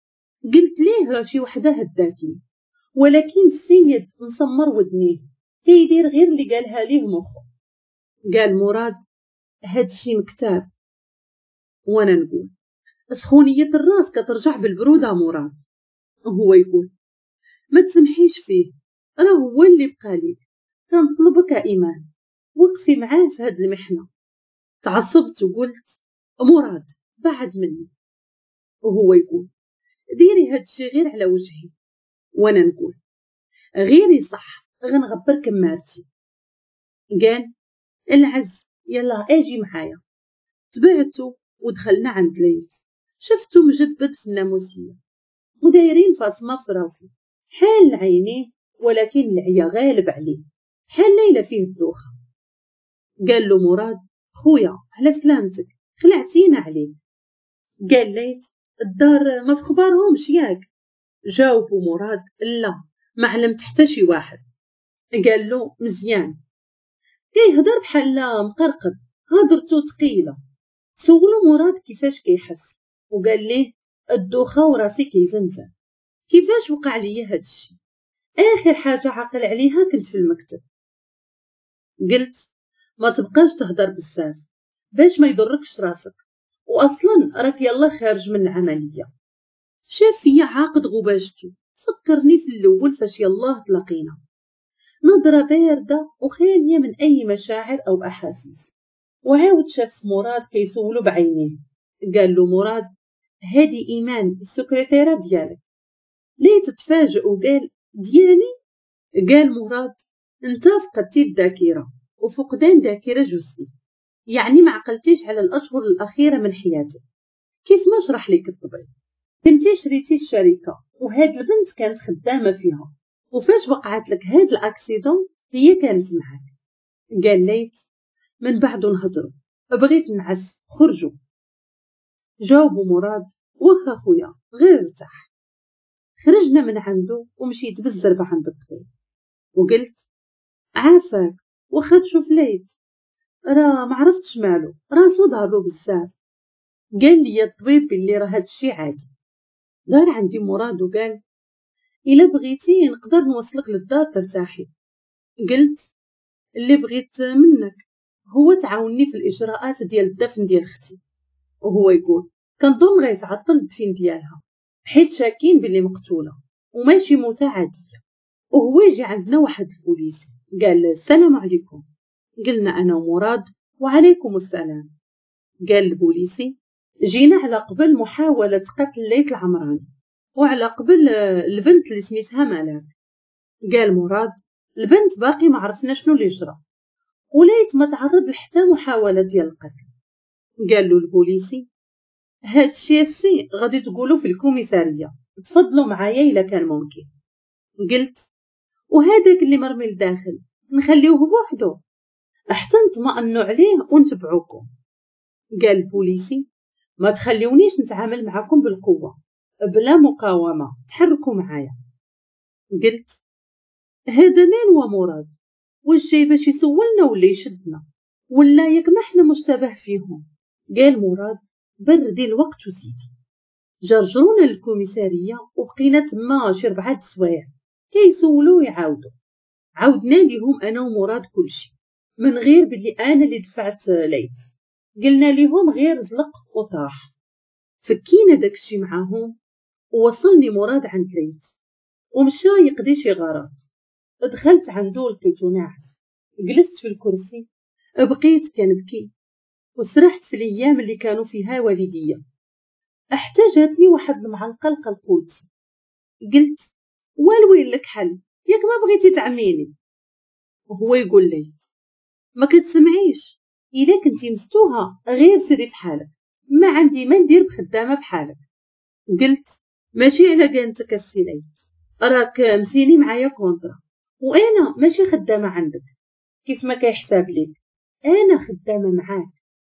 قلت ليه راه شي وحده هداكني، ولكن السيد مسمر ودنيه كيدير غير اللي قالها ليه مخه. قال مراد: هادشي مكتاب. وانا نقول: سخونية الراس كترجع بالبرودة مراد. هو يقول: ما تسمحيش فيه، راه هو اللي بقى ليك، كنطلبك ايمان وقفي معاه في هاد المحنة. تعصبت وقلت: مراد بعد مني. وهو يقول: ديري هادشي غير على وجهي. وانا نقول: غيري صح، غنغبر كمارتي. قال: العز يلا اجي معايا. تبعته ودخلنا عند ليت، شفتو مجبد في الناموسية ودايرين فاصمة في راسو، حال عينيه ولكن العيا غالب عليه، حال ليلة فيه الدوخة. قال له مراد: خويا على سلامتك، خلعتينا عليك. قال ليت: الدار ما في خبارهمش ياك؟ جاوبوا مراد: لا، ما علمت حتى شي واحد. قال له: مزيان. كيهضر بحال مقرقب، هضرتو تقيلة. سولو مراد كيفاش كيحس، وقال ليه: الدوخة وراسي كيزنزن. كيفاش وقع لي هادشي؟ اخر حاجة عاقل عليها كنت في المكتب. قلت: ما تبقاش تهضر بزاف باش ما يضركش راسك، واصلا راك يلا خارج من العملية. شاف فيا عاقد غباشتو، فكرني في الاول فاش يلاه تلاقينا، نظرة باردة وخالية من اي مشاعر او احاسيس. وعاود شاف مراد كيسولو بعينيه. قال له مراد: هادي ايمان السكرتيرة ديالك. ليه تتفاجئ وقال: ديالي؟ قال مراد: انت فقدتي الذاكرة، وفقدان ذاكرة جزئي، يعني ما عقلتيش على الاشهر الاخيرة من حياتك. كيف ما شرح لك الطبيب، كنتي شريتي الشركة وهاد البنت كانت خدامة فيها، وفاش وقعت لك هاد الاكسيدون هي كانت معاك. قال ليت: من بعد نهضروا، بغيت نعس، خرجوا. جاوبوا مراد: واخا خويا غير ارتاح. خرجنا من عنده ومشيت بالزربة عند الطبيب وقلت: عافاك، واخا تشوف ليت راه معرفتش مالو، راسو ضارو بزاف. قال لي الطبيب بلي راه هادشي عادي. دار عندي مراد وقال: الا بغيتي نقدر نوصلك للدار ترتاحي. قلت: اللي بغيت منك هو تعاوني في الاجراءات ديال الدفن ديال اختي. وهو يقول: كنظن غيتعطل الدفين ديالها حيت شاكين بلي مقتوله وماشي موتة عاديه. وهو يجي عندنا واحد البوليسي قال: السلام عليكم. قلنا انا ومراد: وعليكم السلام. قال البوليسي: جينا على قبل محاولة قتل ليت العمراني، وعلى قبل البنت اللي سميتها ملاك. قال مراد: البنت باقي ما عرفنا شنو اللي جرى، وليت ما تعرض لحتى محاولة ديال القتل. قال له البوليسي: هاد الشيء السي غادي تقولوا في الكوميسارية، تفضلوا معايا إلا كان ممكن. قلت: وهذاك اللي مرمي لداخل نخليوه بوحدو حتى نطمئنوا عليه ونتبعوكم. قال البوليسي: ما تخليونيش نتعامل معكم بالقوة، بلا مقاومة، تحركوا معايا. قلت: هذا مين ومراد؟ واش جاي باش يسولنا ولا يشدنا، ولا ياك ما احنا مشتبه فيهم؟ قال مراد: بردي الوقت وزيدي. جرجرونا للكوميسارية وبقينا تما شي 4 سوايع كيسولو ويعاودوا. عاودنا ليهم انا ومراد كلشي من غير بلي انا اللي دفعت ليت. قلنا ليهم غير زلق وطاح. فكينا داكشي معاهم ووصلني مراد عند ليت ومشى يقضي شي غرض. دخلت عندو لقيتو ناعس. جلست في الكرسي، بقيت كنبكي وسرحت في الايام اللي كانوا فيها والديا. حتى جاتني واحد المعلقه لقلقولتي. قلت والوين لك حل، ياك ما بغيتي تعميني؟ وهو يقول لي ما كتسمعيش، الا كنتي مستوها غير سيري في حالك، ما عندي ما ندير بخدامه بحالك. قلت ماشي على قانتك السيليت، راك مسيني معايا كونطرا وانا ماشي خدامه عندك، كيف ما كيحساب ليك انا خدامه معاك.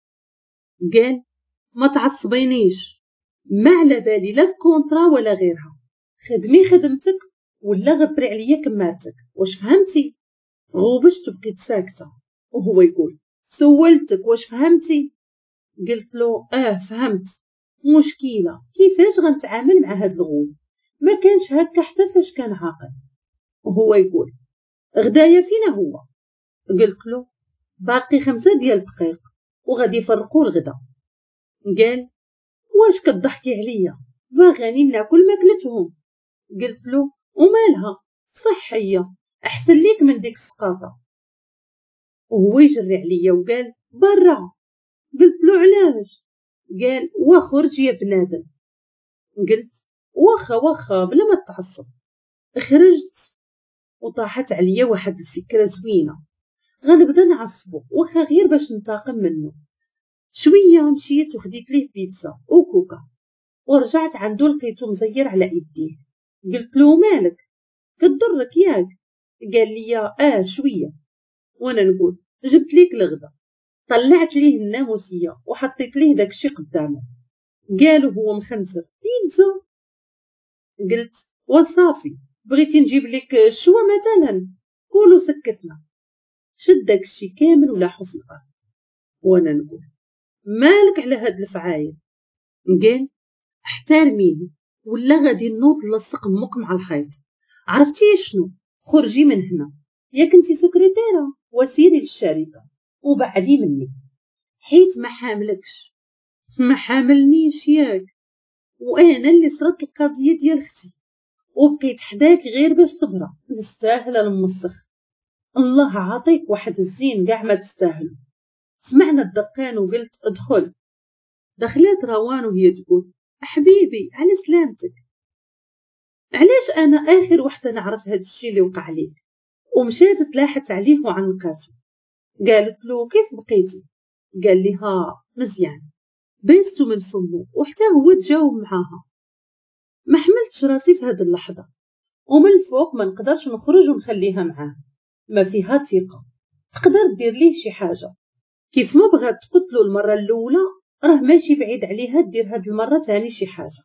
قال ما تعصبينيش، ما على بالي لا الكونطرا ولا غيرها، خدمي خدمتك ولا غبري عليا كمارتك، واش فهمتي؟ غوبشت وبقيت ساكته. وهو يقول سولتك واش فهمتي؟ قلت له فهمت. مشكله كيفاش غنتعامل مع هاد الغول، ما كانش هكا حتى فاش كان عاقل. وهو يقول غدايا فينا هو؟ قلت له باقي 5 ديال الدقائق وغادي يفرقوا الغدا. قال واش كتضحكي عليا، باغاني ناكل ماكلتهم. قلت له ومالها صحيه، احسن ليك من ديك السقاطه. وهو يجري عليا وقال برا. قلت له علاش؟ قال وخرج يا بنادم. قلت واخا بلا ما تعصب. خرجت وطاحت عليا واحد الفكره زوينه، غنبدا نعصبو واخا غير باش ننتقم منه. شويه مشيت وخديت ليه بيتزا وكوكا ورجعت عنده لقيتو مزير على يديه. قلت له مالك كتضرك ياك؟ قال لي شويه. وانا نقول جبت ليك الغدا. طلعت ليه الناموسيه وحطيت ليه داكشي قدامه. قالوا هو مخنزر بيتزا. قلت وصافي بغيتي نجيب لك الشوا مثلا؟ قولوا سكتنا. شد داكشي كامل ولاحو في الارض. وانا نقول مالك على هاد الفعايل؟ قال احترميني ولا غادي نوض نلصق امك مع الخيط. عرفتي شنو، خرجي من هنا، يا كنتي سكرتيره وسيري للشركه وبعدي مني، حيت ما حاملكش. ما حاملنيش ياك، وانا اللي صرت القضيه ديال اختي وبقيت حداك غير باش تبرى، نستاهل المسخ. الله عاطيك واحد الزين كاع ما تستاهلو. سمعنا الدقان وقلت ادخل. دخلت روان وهي تقول حبيبي على سلامتك. علاش انا اخر وحده نعرف هاد الشي اللي وقع ليك؟ ومشات تلاحت عليه وعنقاتو. قالت له كيف بقيتي؟ قال لها مزيان. بيستو من فمه وحتى هو تجاوب معاها. ما حملتش راسي في هاد اللحظه، ومن الفوق ما نقدرش نخرج ونخليها معاه، ما فيها ثقه تقدر دير ليه شي حاجه. كيف ما بغات تقتلو المره الاولى راه ماشي بعيد عليها دير هاد المره تاني شي حاجه.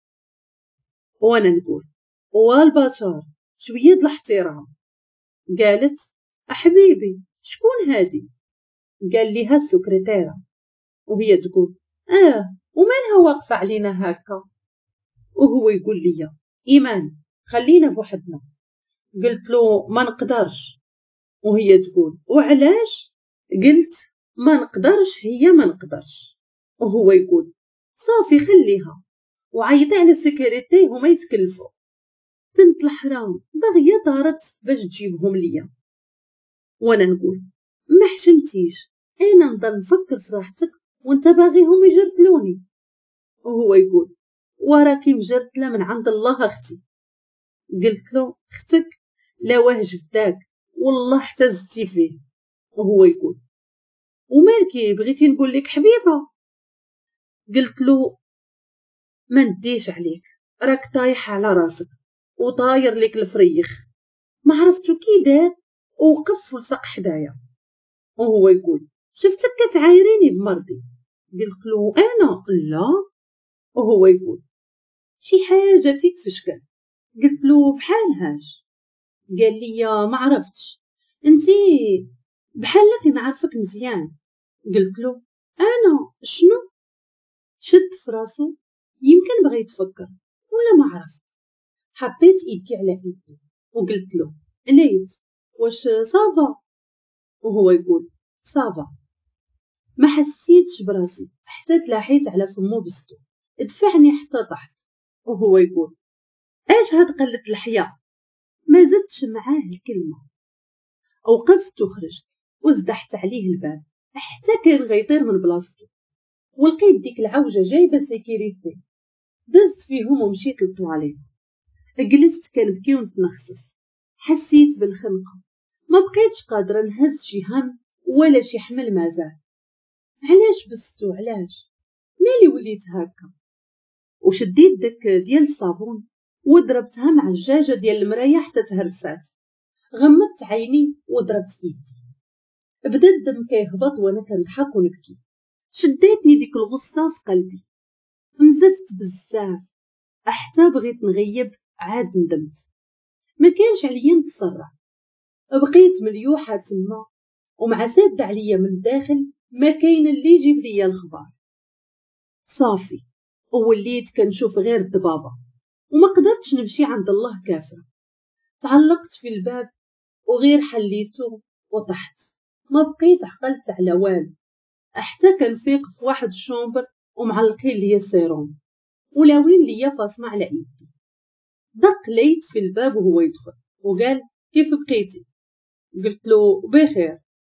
وانا نقول والبشر شويه د الاحترام. قالت حبيبي شكون هادي؟ قال ليها السكرتيره. وهي تقول ومالها واقفه علينا هكا؟ وهو يقول لي ايمان خلينا بوحدنا. قلت له ما نقدرش. وهي تقول وعلاش؟ قلت ما نقدرش هي ما نقدرش. وهو يقول صافي خليها، وعيطي على السكرتي هما يتكلفوا. بنت الحرام دغيا طارت باش تجيبهم ليا. وانا نقول ما حشمتيش، انا نضل نفكر في راحتك وانت باغيهم يجرتلوني. وهو يقول وراكي مجرتله من عند الله اختي. قلت له اختك لا واه جداك والله احتزتي فيه. وهو يقول ومالكي بغيتي نقول لك حبيبه؟ قلت له ما نديش عليك، راك طايح على راسك وطاير لك الفريخ. ما عرفتو كي دار ووقف ولصق حدايا. وهو يقول شفتك كتعايريني بمرضي. قلت له انا لا. وهو يقول شي حاجه فيك فشكل. قلت له بحال هاش. قال لي ما عرفتش، انتي بحالك نعرفك مزيان. قلت له انا شنو؟ شد في راسو، يمكن بغى يتفكر ولا ما عرفت. حطيت ايدي على ايدي وقلت له ليت واش صافا؟ وهو يقول صافا. ما حسيتش براسي حتى تلاحيت على فمو بستو، دفعني حتى طحت. وهو يقول اش هاد قلة الحياة؟ ما زدتش معاه الكلمة. وقفت وخرجت وزدحت عليه الباب حتى كان غيطير من بلاصتو، ولقيت ديك العوجة جايبة سيكيريتي. دزت فيهم ومشيت للطواليت. جلست كنبكي ونتنخسس، حسيت بالخنقة، ما بقيتش قادرة نهز شي هم ولا شي حمل مازال. علاش بستو؟ علاش مالي وليت هكا؟ وشديت دك ديال الصابون وضربتها مع الجاجة ديال المراية حتى تهرسات. غمضت عيني وضربت ايدي، بدا الدم كيهبط وانا كنضحك ونبكي. شديتني ديك الغصة في قلبي، نزفت بزاف حتى بغيت نغيب. عاد ندمت، ما كانش عليا نتصرف. بقيت مليوحة تما ومع ساد عليا من الداخل ما كاين اللي يجيب ليا الخبار. صافي وليت كنشوف غير الضبابة وما قدرتش نمشي عند الله كافرة. تعلقت في الباب وغير حليته وطحت، ما بقيت عقلت على والو حتى كنفيق في واحد الشومبر ومعلقين ليا السيروم ولاوين ليا فاصمة على ايدي. دق ليت في الباب وهو يدخل وقال كيف بقيتي؟ قلت له بخير.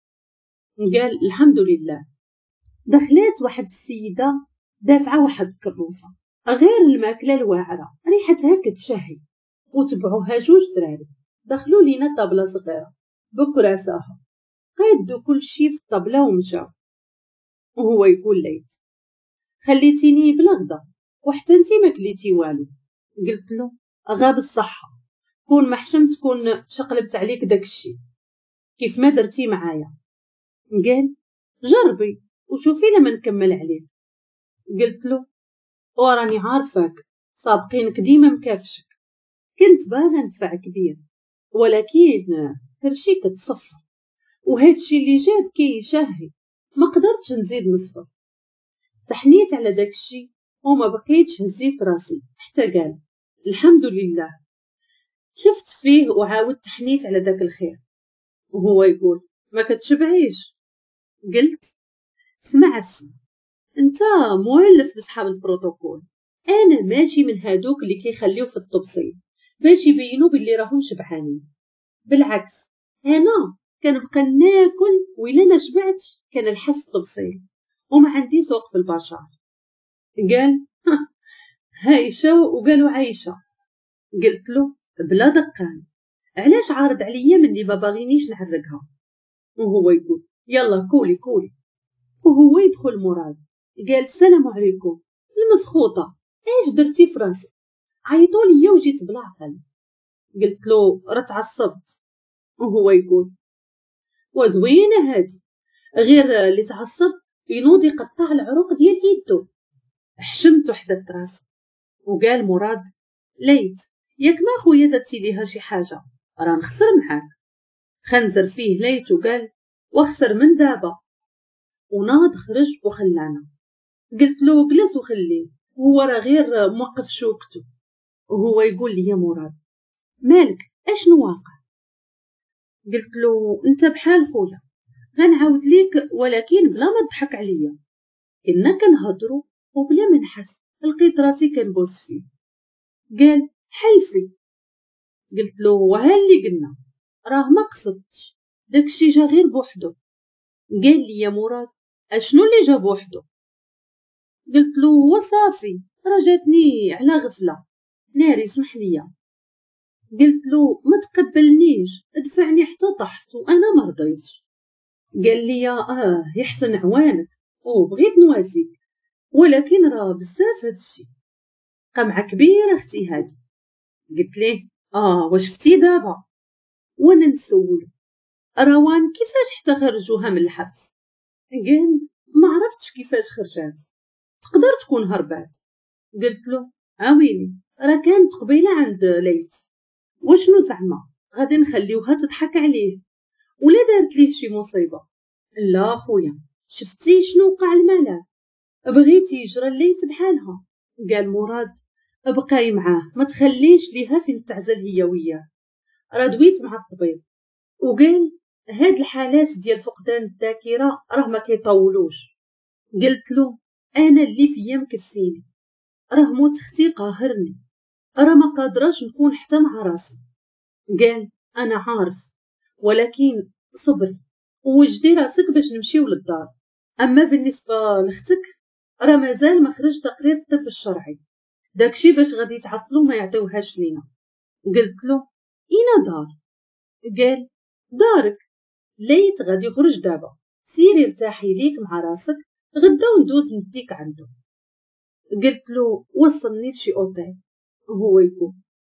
قال الحمد لله. دخلت واحد السيدة دافعة واحد الكروسة غير الماكلة الواعرة ريحتها كتشهي، وتبعوها جوج دراري. دخلوا لينا طابلة صغيرة بكراساها، قادوا كل شي في الطابلة ومشاو. وهو يقول ليت خليتيني بلا غدا وحتى انتي ما كليتي والو. قلت له غاب الصحة، كون ما حشمت كون شقلبت عليك داكشي كيف ما درتي معايا. قال جربي وشوفي لما نكمل عليك. قلت له وراني عارفاك سابقينك ديما مكافشك، كنت باغا ندفع كبير ولكن كرشي كتصفر وهادشي اللي جاب كي يشهي ما قدرتش نزيد نصبر. تحنيت على داكشي وما بقيتش هزيت راسي حتى قال الحمد لله. شفت فيه وعاودت تحنيت على داك الخير وهو يقول ما كتشبعيش. قلت اسمع السي، انت مولف بصحاب البروتوكول، انا ماشي من هادوك اللي كيخليو في التبصيل باش يبينوا باللي راهم شبعانين. بالعكس انا كنبقى ناكل وإلا ما شبعتش كنلحس التبصيل وما عندي سوق في البشر. قال هايشة وقالوا عايشة. قلت له بلا دقان، علاش عارض عليا مني ما باغينيش نعرقها؟ وهو يقول يلا كولي كولي. وهو يدخل مراد قال السلام عليكم المسخوطة، ايش درتي في راسك؟ عيطوا ليا وجيت بالعقل. قلت له راه تعصبت. وهو يقول وزوينه هادي، غير اللي تعصب ينوض يقطع العروق ديال يدو. حشمت وحدت راسي. وقال مراد ليت ياك ما خويا درتي ليها شي حاجه راه نخسر معاك. خنزر فيه ليت وقال واخسر من دابا. وناض خرج وخلانا. قلت له جلس وخليه، هو راه غير موقف شوكته. وهو يقول لي يا مراد مالك اشنو واقع؟ قلت له انت بحال خويا غنعاود ليك ولكن بلا ما تضحك عليا. كنا كنهضروا وبلا ما نحس لقيت راسي كنبوس فيه. قال حلفي. قلت له وها اللي قلنا راه ما قصدتش داكشي جا غير بوحدو. قال لي يا مراد اشنو اللي جا بوحدو؟ قلت له هو صافي راه جاتني على غفله ناري اسمح ليا. قلت له ما تقبلنيش ادفعني حتى طحت وانا ما رضيتش. قال لي يحسن عوانك وبغيت نواسيك ولكن راه بزاف هادشي قمعه كبيره اختي هادي. قلت ليه واش فتي دابا؟ وانا نسولو روان كيفاش حتى خرجوها من الحبس؟ قال ما عرفتش كيفاش خرجات، تقدر تكون هربات. قلت له عويلي راه كانت قبيله عند ليت، وشنو زعما غادي نخليوها تضحك عليه ولا دارت ليه شي مصيبه؟ لا خويا شفتي شنو وقع الملاك، بغيتي يجرى الليت بحالها. قال مراد ابقاي معاه ما تخليش ليها فين تعزل هي وياه، راه دويت مع الطبيب وقال هاد الحالات ديال فقدان الذاكره راه ما كيطولوش. قلت له انا اللي فيا مكفيني، راه موت اختي قاهرني، راه ما قادراش نكون حتى مع راسي. قال أنا عارف، ولكن صبري وجدي راسك باش نمشيو للدار. أما بالنسبة لختك راه مازال ما خرج تقرير الطب الشرعي، داكشي باش غادي يتعطلو ما يعطيوهاش لينا. قلت له إينا دار؟ قال دارك، ليت غادي يخرج دابا، سيري ارتاحي ليك مع راسك، غدا وندوز نديك عنده. قلت له وصلني لشي اوتيل. هو يقول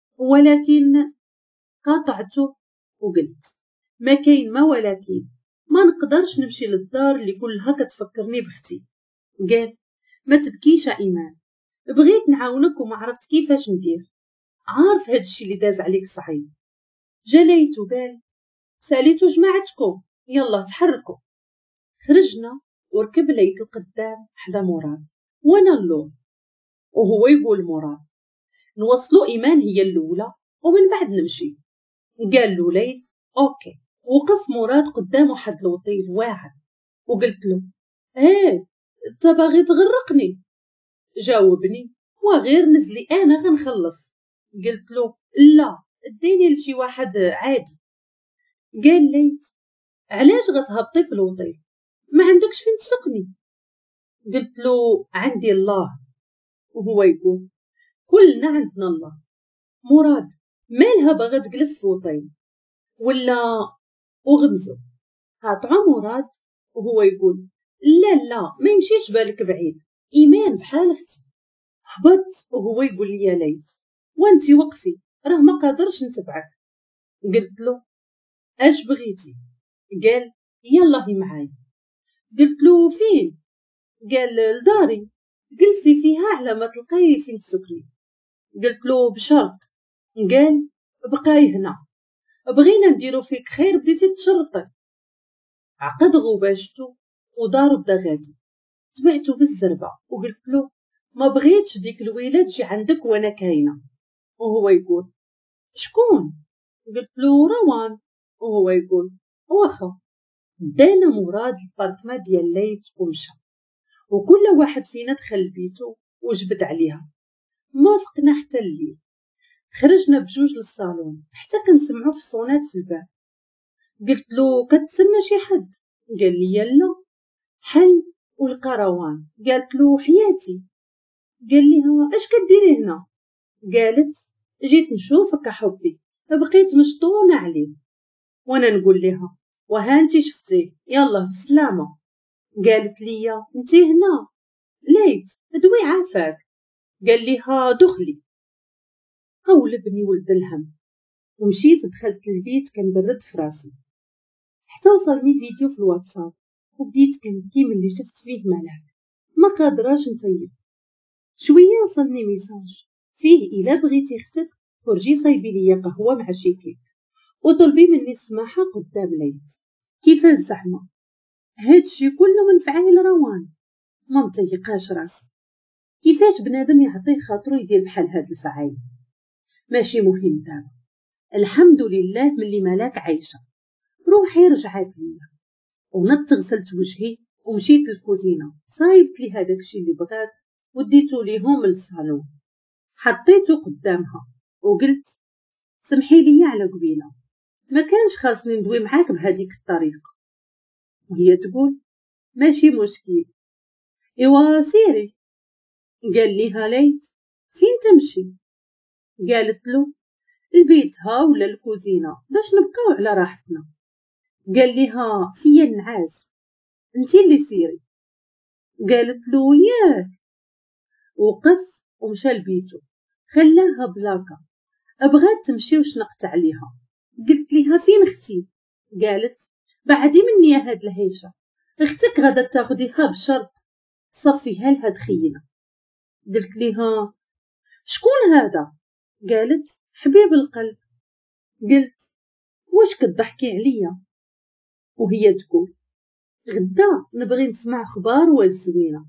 ولكن قاطعته وقلت ما كاين ما ولكن، ما نقدرش نمشي للدار اللي كلها كتفكرني بختي. قال ما تبكيش ايمان، بغيت نعاونك وما عرفت كيفاش ندير، عارف هادشي اللي داز عليك صعيب. جليت وقال ساليتو جماعتكم يلا تحركوا. خرجنا وركب ليت القدام حدا مراد وانا اللور، وهو يقول مراد نوصلوا ايمان هي الاولى ومن بعد نمشي. قال له ليت اوكي. وقف مراد قدام واحد الوطيل واعر وقلت له ايه انت باغي تغرقني؟ جاوبني وغير نزلي انا غنخلص. قلت له لا اديني لشي واحد عادي. قال ليت علاش غتهبطي في الوطيل؟ ما عندكش فين تسكني؟ قلت له عندي الله. وهو يقول كلنا عندنا الله. مراد مالها باغا تجلس في وطيل ولا؟ وغمزو قاطعو مراد وهو يقول لا ما يمشيش بالك بعيد، ايمان بحال اختي. هبط وهو يقول لي يا ليت وانتي وقفي راه ما قادرش نتبعك. قلت له اش بغيتي؟ قال يلا هي معايا. قلت له فين؟ قال لداري، جلسي فيها على ما تلقاي فين تسكني. قلت له بشرط. قال بقاي هنا، بغينا نديرو فيك خير بديتي تشرطي. عقد غباشتو ودارو بدا غادي، تبعتو بالزربة وقلت له ما بغيتش ديك الويلة تجي عندك وانا كاينة. وهو يقول شكون؟ قلت له روان. وهو يقول واخا. دانا مراد البارتما ديال ليت ومشى، وكل واحد فينا دخل بيتو وجبد عليها. ما فقنا حتى الليل، خرجنا بجوج للصالون حتى كنسمعو في الصونات في الباب. قلت له كتسنى شي حد؟ قال لي لا. حل ولقى روان. قالت له حياتي. قال لها اش كديري هنا؟ قالت جيت نشوفك حبي، بقيت مشطونة عليه. وانا نقول لها وها انتي شفتيه يلا بسلامة. قالت لي انتي هنا ليت دوي عافاك. قال لها دخلي. قولبني ولد الهم ومشيت دخلت البيت كنبرد في راسي، حتى وصلني فيديو في الواتساب وبديت كنبكي ملي شفت فيه ملاك، ما قادراش نطيب. شويه وصلني ميساج فيه الا بغيتي اختك خرجي صايبي ليا قهوه مع شي كيك وطلبي مني السماحه قدام ليت. كيفاش زعما؟ هادشي كله من فعايل روان، ما مطيقاش راسي. كيفاش بنادم يعطيه خاطرو يدير بحال هاد الفعايل؟ ماشي مهم دابا، الحمد لله ملي ملاك عايشه. روحي رجعات ليا ونضت غسلت وجهي ومشيت للكوزينه، صايبت لي هذاك الشيء اللي بغات وديتو ليهم للصالون، حطيته قدامها وقلت سمحي لي على قبيله، ما كانش خاصني ندوي معاك بهذيك الطريقه. وهي تقول ماشي مشكل ايوا سيري. قال ليها ليت فين تمشي؟ قالت له لبيتها ولا الكوزينه باش نبقاو على راحتنا. قال ليها فيا النعاس انتي اللي سيري. قالت له ياك. وقف ومشى لبيتو، خلاها بلاكا، بغات تمشي وشنقت عليها. قلت ليها فين اختي؟ قالت بعدي مني يا هاد الهيشه، اختك غادا تاخديها بشرط صفيها لها دخينه. قلت ليها شكون هذا؟ قالت حبيب القلب. قلت واش كتضحكي عليا؟ وهي تقول غدا نبغي نسمع اخبار والزوينه.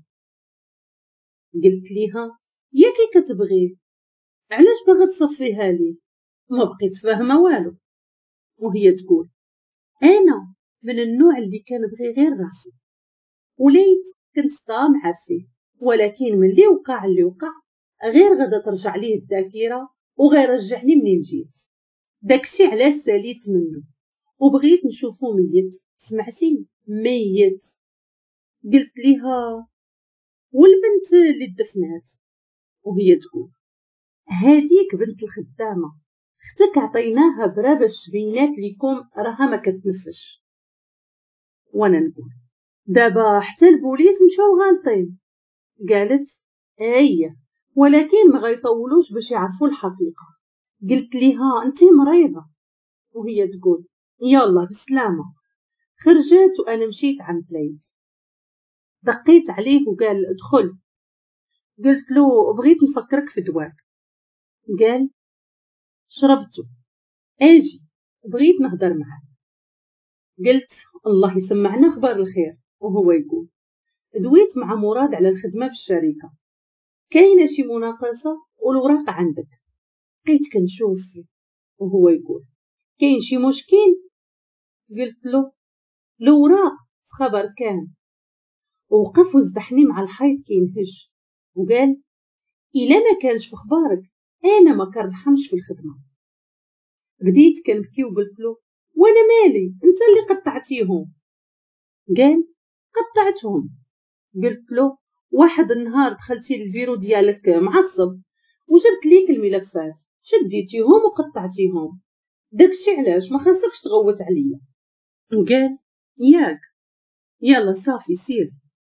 قلت ليها ياكي كتبغي، علاش باغا تصفيها لي؟ ما بقيت فاهمه والو. وهي تقول انا من النوع اللي كنبغي غير راسي، وليت كنت طامعه فيه، ولكن ملي وقع اللي وقع غير غدا ترجع ليه الذاكره وغير رجعني منين جيت. داكشي علاش ساليت منه وبغيت نشوفو ميت. سمعتي؟ ميت. قلت ليها والبنت اللي دفنات؟ وهي تقول هاديك بنت الخدامة، اختك عطيناها برا باش تبينات ليكم راها ما كتنفش. وانا نقول دابا حتى البوليس مشاو غالطين. قالت ايه ولكن ما غيطولوش باش يعرفوا الحقيقة. قلت ليها انتي مريضة. وهي تقول يلا بسلامة. خرجت وانا مشيت عند ليث. دقيت عليه وقال ادخل. قلت له بغيت نفكرك في دواك. قال شربته اجي بغيت نهضر معاك. قلت الله يسمعنا اخبار الخير. وهو يقول دويت مع مراد على الخدمة في الشركة، كاينة شي مناقصة والوراق عندك. بقيت كنشوف فيه وهو يقول كاين شي مشكل. قلت له الوراق خبر كان. ووقف وزدحني مع الحيط كينهج وقال إلا ما كانش في خبارك انا ما كنرحمش في الخدمة. بديت كنبكي وقلت له وانا مالي انت اللي قطعتيهم. قال قطعتهم. قلت له واحد النهار دخلتي للبيرو ديالك معصب وجبت ليك الملفات شديتيهم وقطعتيهم، داكشي علاش ما خاصكش تغوت عليا. قال ياك يلا صافي سير.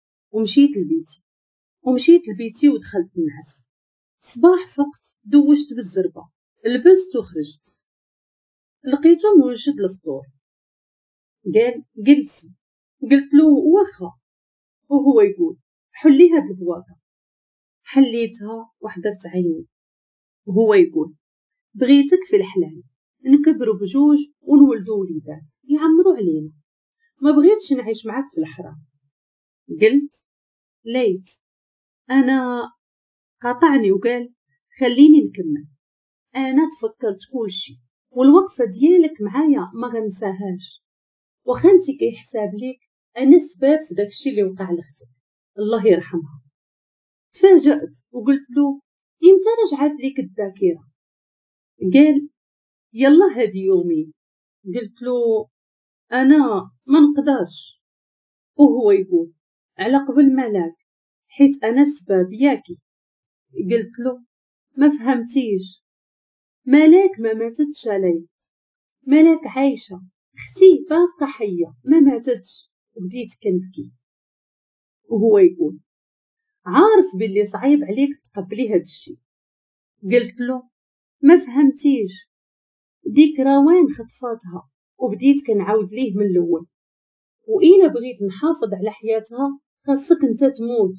ومشيت لبيتي ودخلت نعس. صباح فقت دوشت بالزربة، لبست وخرجت لقيته موجد الفطور. قال جلسي. قلت له واخا. وهو يقول حلي هاد البواطة. حليتها وحضرت عيني. وهو يقول بغيتك في الحلال نكبروا بجوج ونولدوا وليدات يعمروا علينا، ما بغيتش نعيش معاك في الحرام. قلت ليت. انا قاطعني وقال خليني نكمل. انا تفكرت كل شيء والوقفة ديالك معايا ما غنساهاش. وخانتي كيحساب ليك انا السبب في داكشي اللي وقع لختك الله يرحمها. تفاجأت وقلت له امتى رجعت ليك الذاكرة؟ قال يلا هادي يومين. قلت له انا ما نقدرش. وهو يقول على قبل ملاك حيت انا السبب ياكي. قلت له ما فهمتيش، ملاك ما ماتتش علي، ملاك عايشة، اختي باقة حية ما ماتتش. وبديت كنبكي. وهو يقول عارف باللي صعيب عليك تقبلي هاد الشي. قلت له ما فهمتيش، ديك روان خطفاتها وبديت كنعاود ليه من الاول، وإلا بغيت نحافظ على حياتها خاصك انت تموت.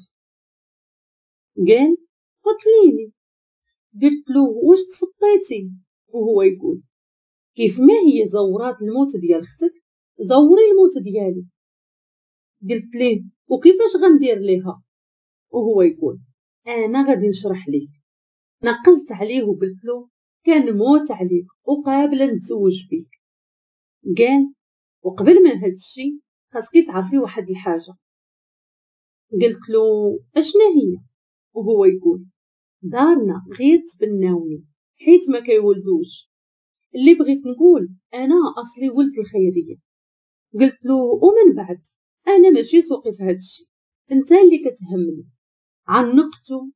قال قتليني. قلت له واش تفطيتي؟ وهو يقول كيف ما هي زورات الموت ديال اختك زوري الموت ديالي. قلت ليه وكيفاش غندير ليها؟ وهو يقول انا غادي نشرح ليك. نقزت عليه وقلت له كان موت عليك وقابله نتزوج بيك. قال وقبل من هاد الشي خاصكي تعرفي واحد الحاجه. قلت له اشنا هي؟ وهو يقول دارنا غير تبناوني حيت ما كيولدوش. اللي بغيت نقول انا اصلي ولد الخيريه. قلت له ومن بعد انا ماشي سوقي في هاد الشي، انت اللي كتهمني. عنقته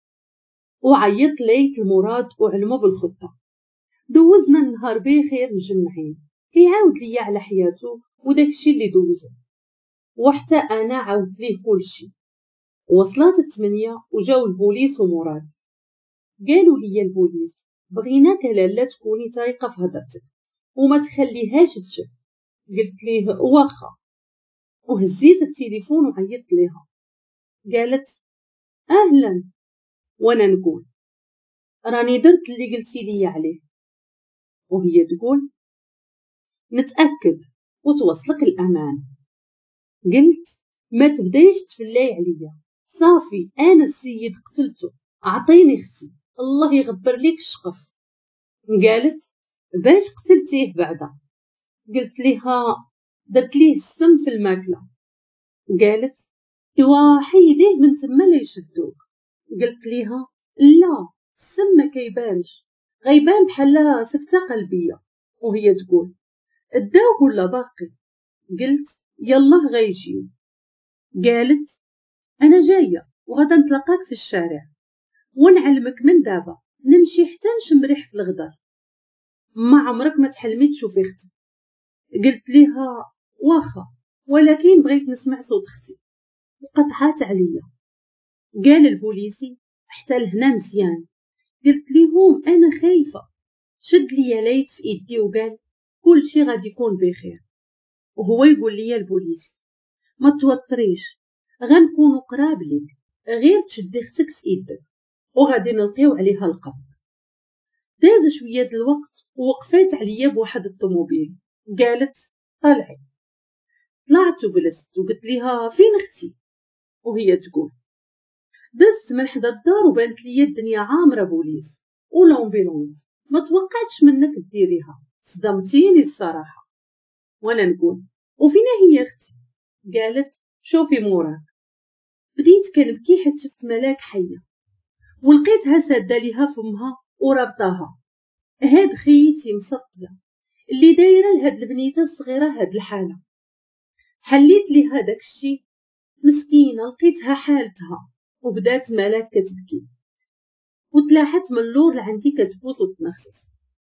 وعيط ليت المراد وعلمه بالخطه. دوزنا النهار بخير مجمعين كيعاود ليا على حياته وداكشي اللي دوزو، وحتى انا عاود ليه كلشي. وصلات 8 وجاو البوليس ومراد. قالوا لي البوليس بغيناك لالا تكوني طريقة في هضرتك وما تخليهاش تشك. قلت ليه واخا، وهزيت التليفون وعيطت ليها. قالت اهلا. وانا نقول راني درت اللي قلتي لي عليه. وهي تقول نتأكد وتوصلك الأمان. قلت ما تبدايش تفلاي عليا، صافي انا السيد قتلته، اعطيني اختي الله يغبر ليك الشقف. قالت باش قتلتيه بعدا؟ قلت ليها درت ليه السم في الماكله. قالت ايوا حيديه من تما لا يشدوك. قلت ليها لا السم ما كيبانش، غيبان بحال سكتة قلبية، وهي تقول اداوك ولا باقي؟ قلت يلاه غيجيو. قالت انا جايه وغدا نتلاقاك في الشارع ونعلمك من دابا نمشي حتى نشم ريحة الغدر. ما عمرك ما تحلمي تشوفي اختي. قلت ليها واخا، ولكن بغيت نسمع صوت اختي. وقطعات عليا. قال البوليسي حتى لهنا مزيان. قلت ليهم انا خايفه. شد ليا ليت في ايدي وقال كل شي غادي يكون بخير. وهو يقول لي البوليسي ما توتريش، غنكونوا قراب ليك، غير تشدي اختك في ايدك وغادي نلقيو عليها القبض. داز شويه د الوقت ووقفات عليا بواحد الطوموبيل. قالت طلعي. طلعت وجلست وقلت ليها فين اختي؟ وهي تقول دزت من حدا الدار وبانت ليا الدنيا عامره بوليس ولومبيلونس، ما توقعتش منك ديريها، صدمتيني الصراحه. وانا نقول وفينا هي اختي؟ قالت شوفي موراك. بديت كنبكي حيت شفت ملاك حيه ولقيتها ساده ليها فمها وربطاها. هاد خيتي مسطيه اللي دايره لهاد البنيته الصغيره هاد الحاله. حليت ليها داك الشي، مسكينه لقيتها حالتها وبدات ملاك كتبكي وتلاحت من اللور لعندي كتبوس وتنخسس.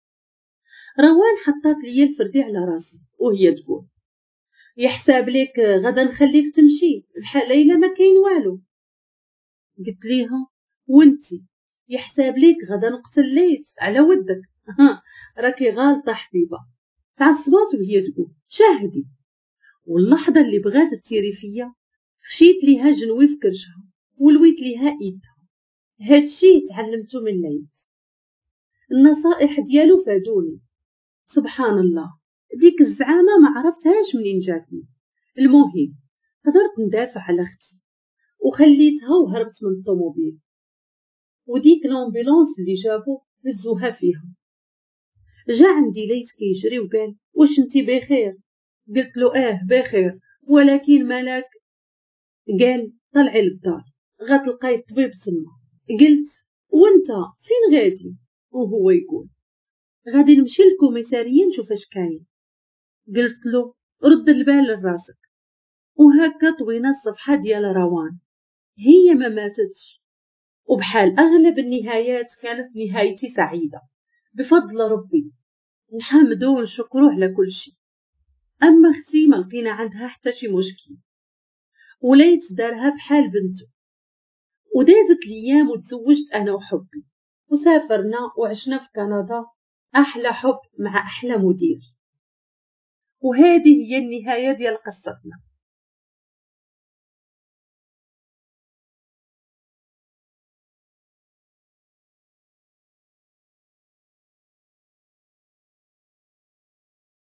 روان حطات ليا الفردي على راسي وهي تقول يحساب ليك غدا نخليك تمشي بحال ليلى ما كاين والو. قلت ليها وانتي يحساب ليك غدا نقتل ليت على ودك؟ راكي غالطه حبيبه. تعصبات وهي تقول شاهدي. واللحظه اللي بغات تيري فيا خشيت ليها جنوي في كرشها ولويت ليها ايدها. هادشي تعلمته من ليت، النصائح ديالو فادوني. سبحان الله ديك الزعامه ما عرفتهاش منين جاتني. المهم قدرت ندافع على اختي وخليتها وهربت من الطوموبيل. وديك لومبيلونس اللي جابو هزوها فيها. جا عندي ليت كيجري وقال واش انتي بخير؟ قلت له بخير، ولكن مالك؟ قال طلعي للدار غتلقاي الطبيب تما. قلت وانت فين غادي؟ وهو يقول غادي نمشي للكوميساريه نشوف اش كاين. قلت له رد البال لراسك. وهكا طوينا الصفحه ديال روان. هي ما ماتتش، وبحال اغلب النهايات كانت نهايتي سعيده بفضل ربي، نحمدو ونشكرو على كل شيء. اما اختي ما لقينا عندها حتى شي مشكل، وليت دارها بحال بنته. ودازت الايام وتزوجت انا وحبي وسافرنا وعشنا في كندا احلى حب مع احلى مدير. وهذه هي النهايه ديال قصتنا.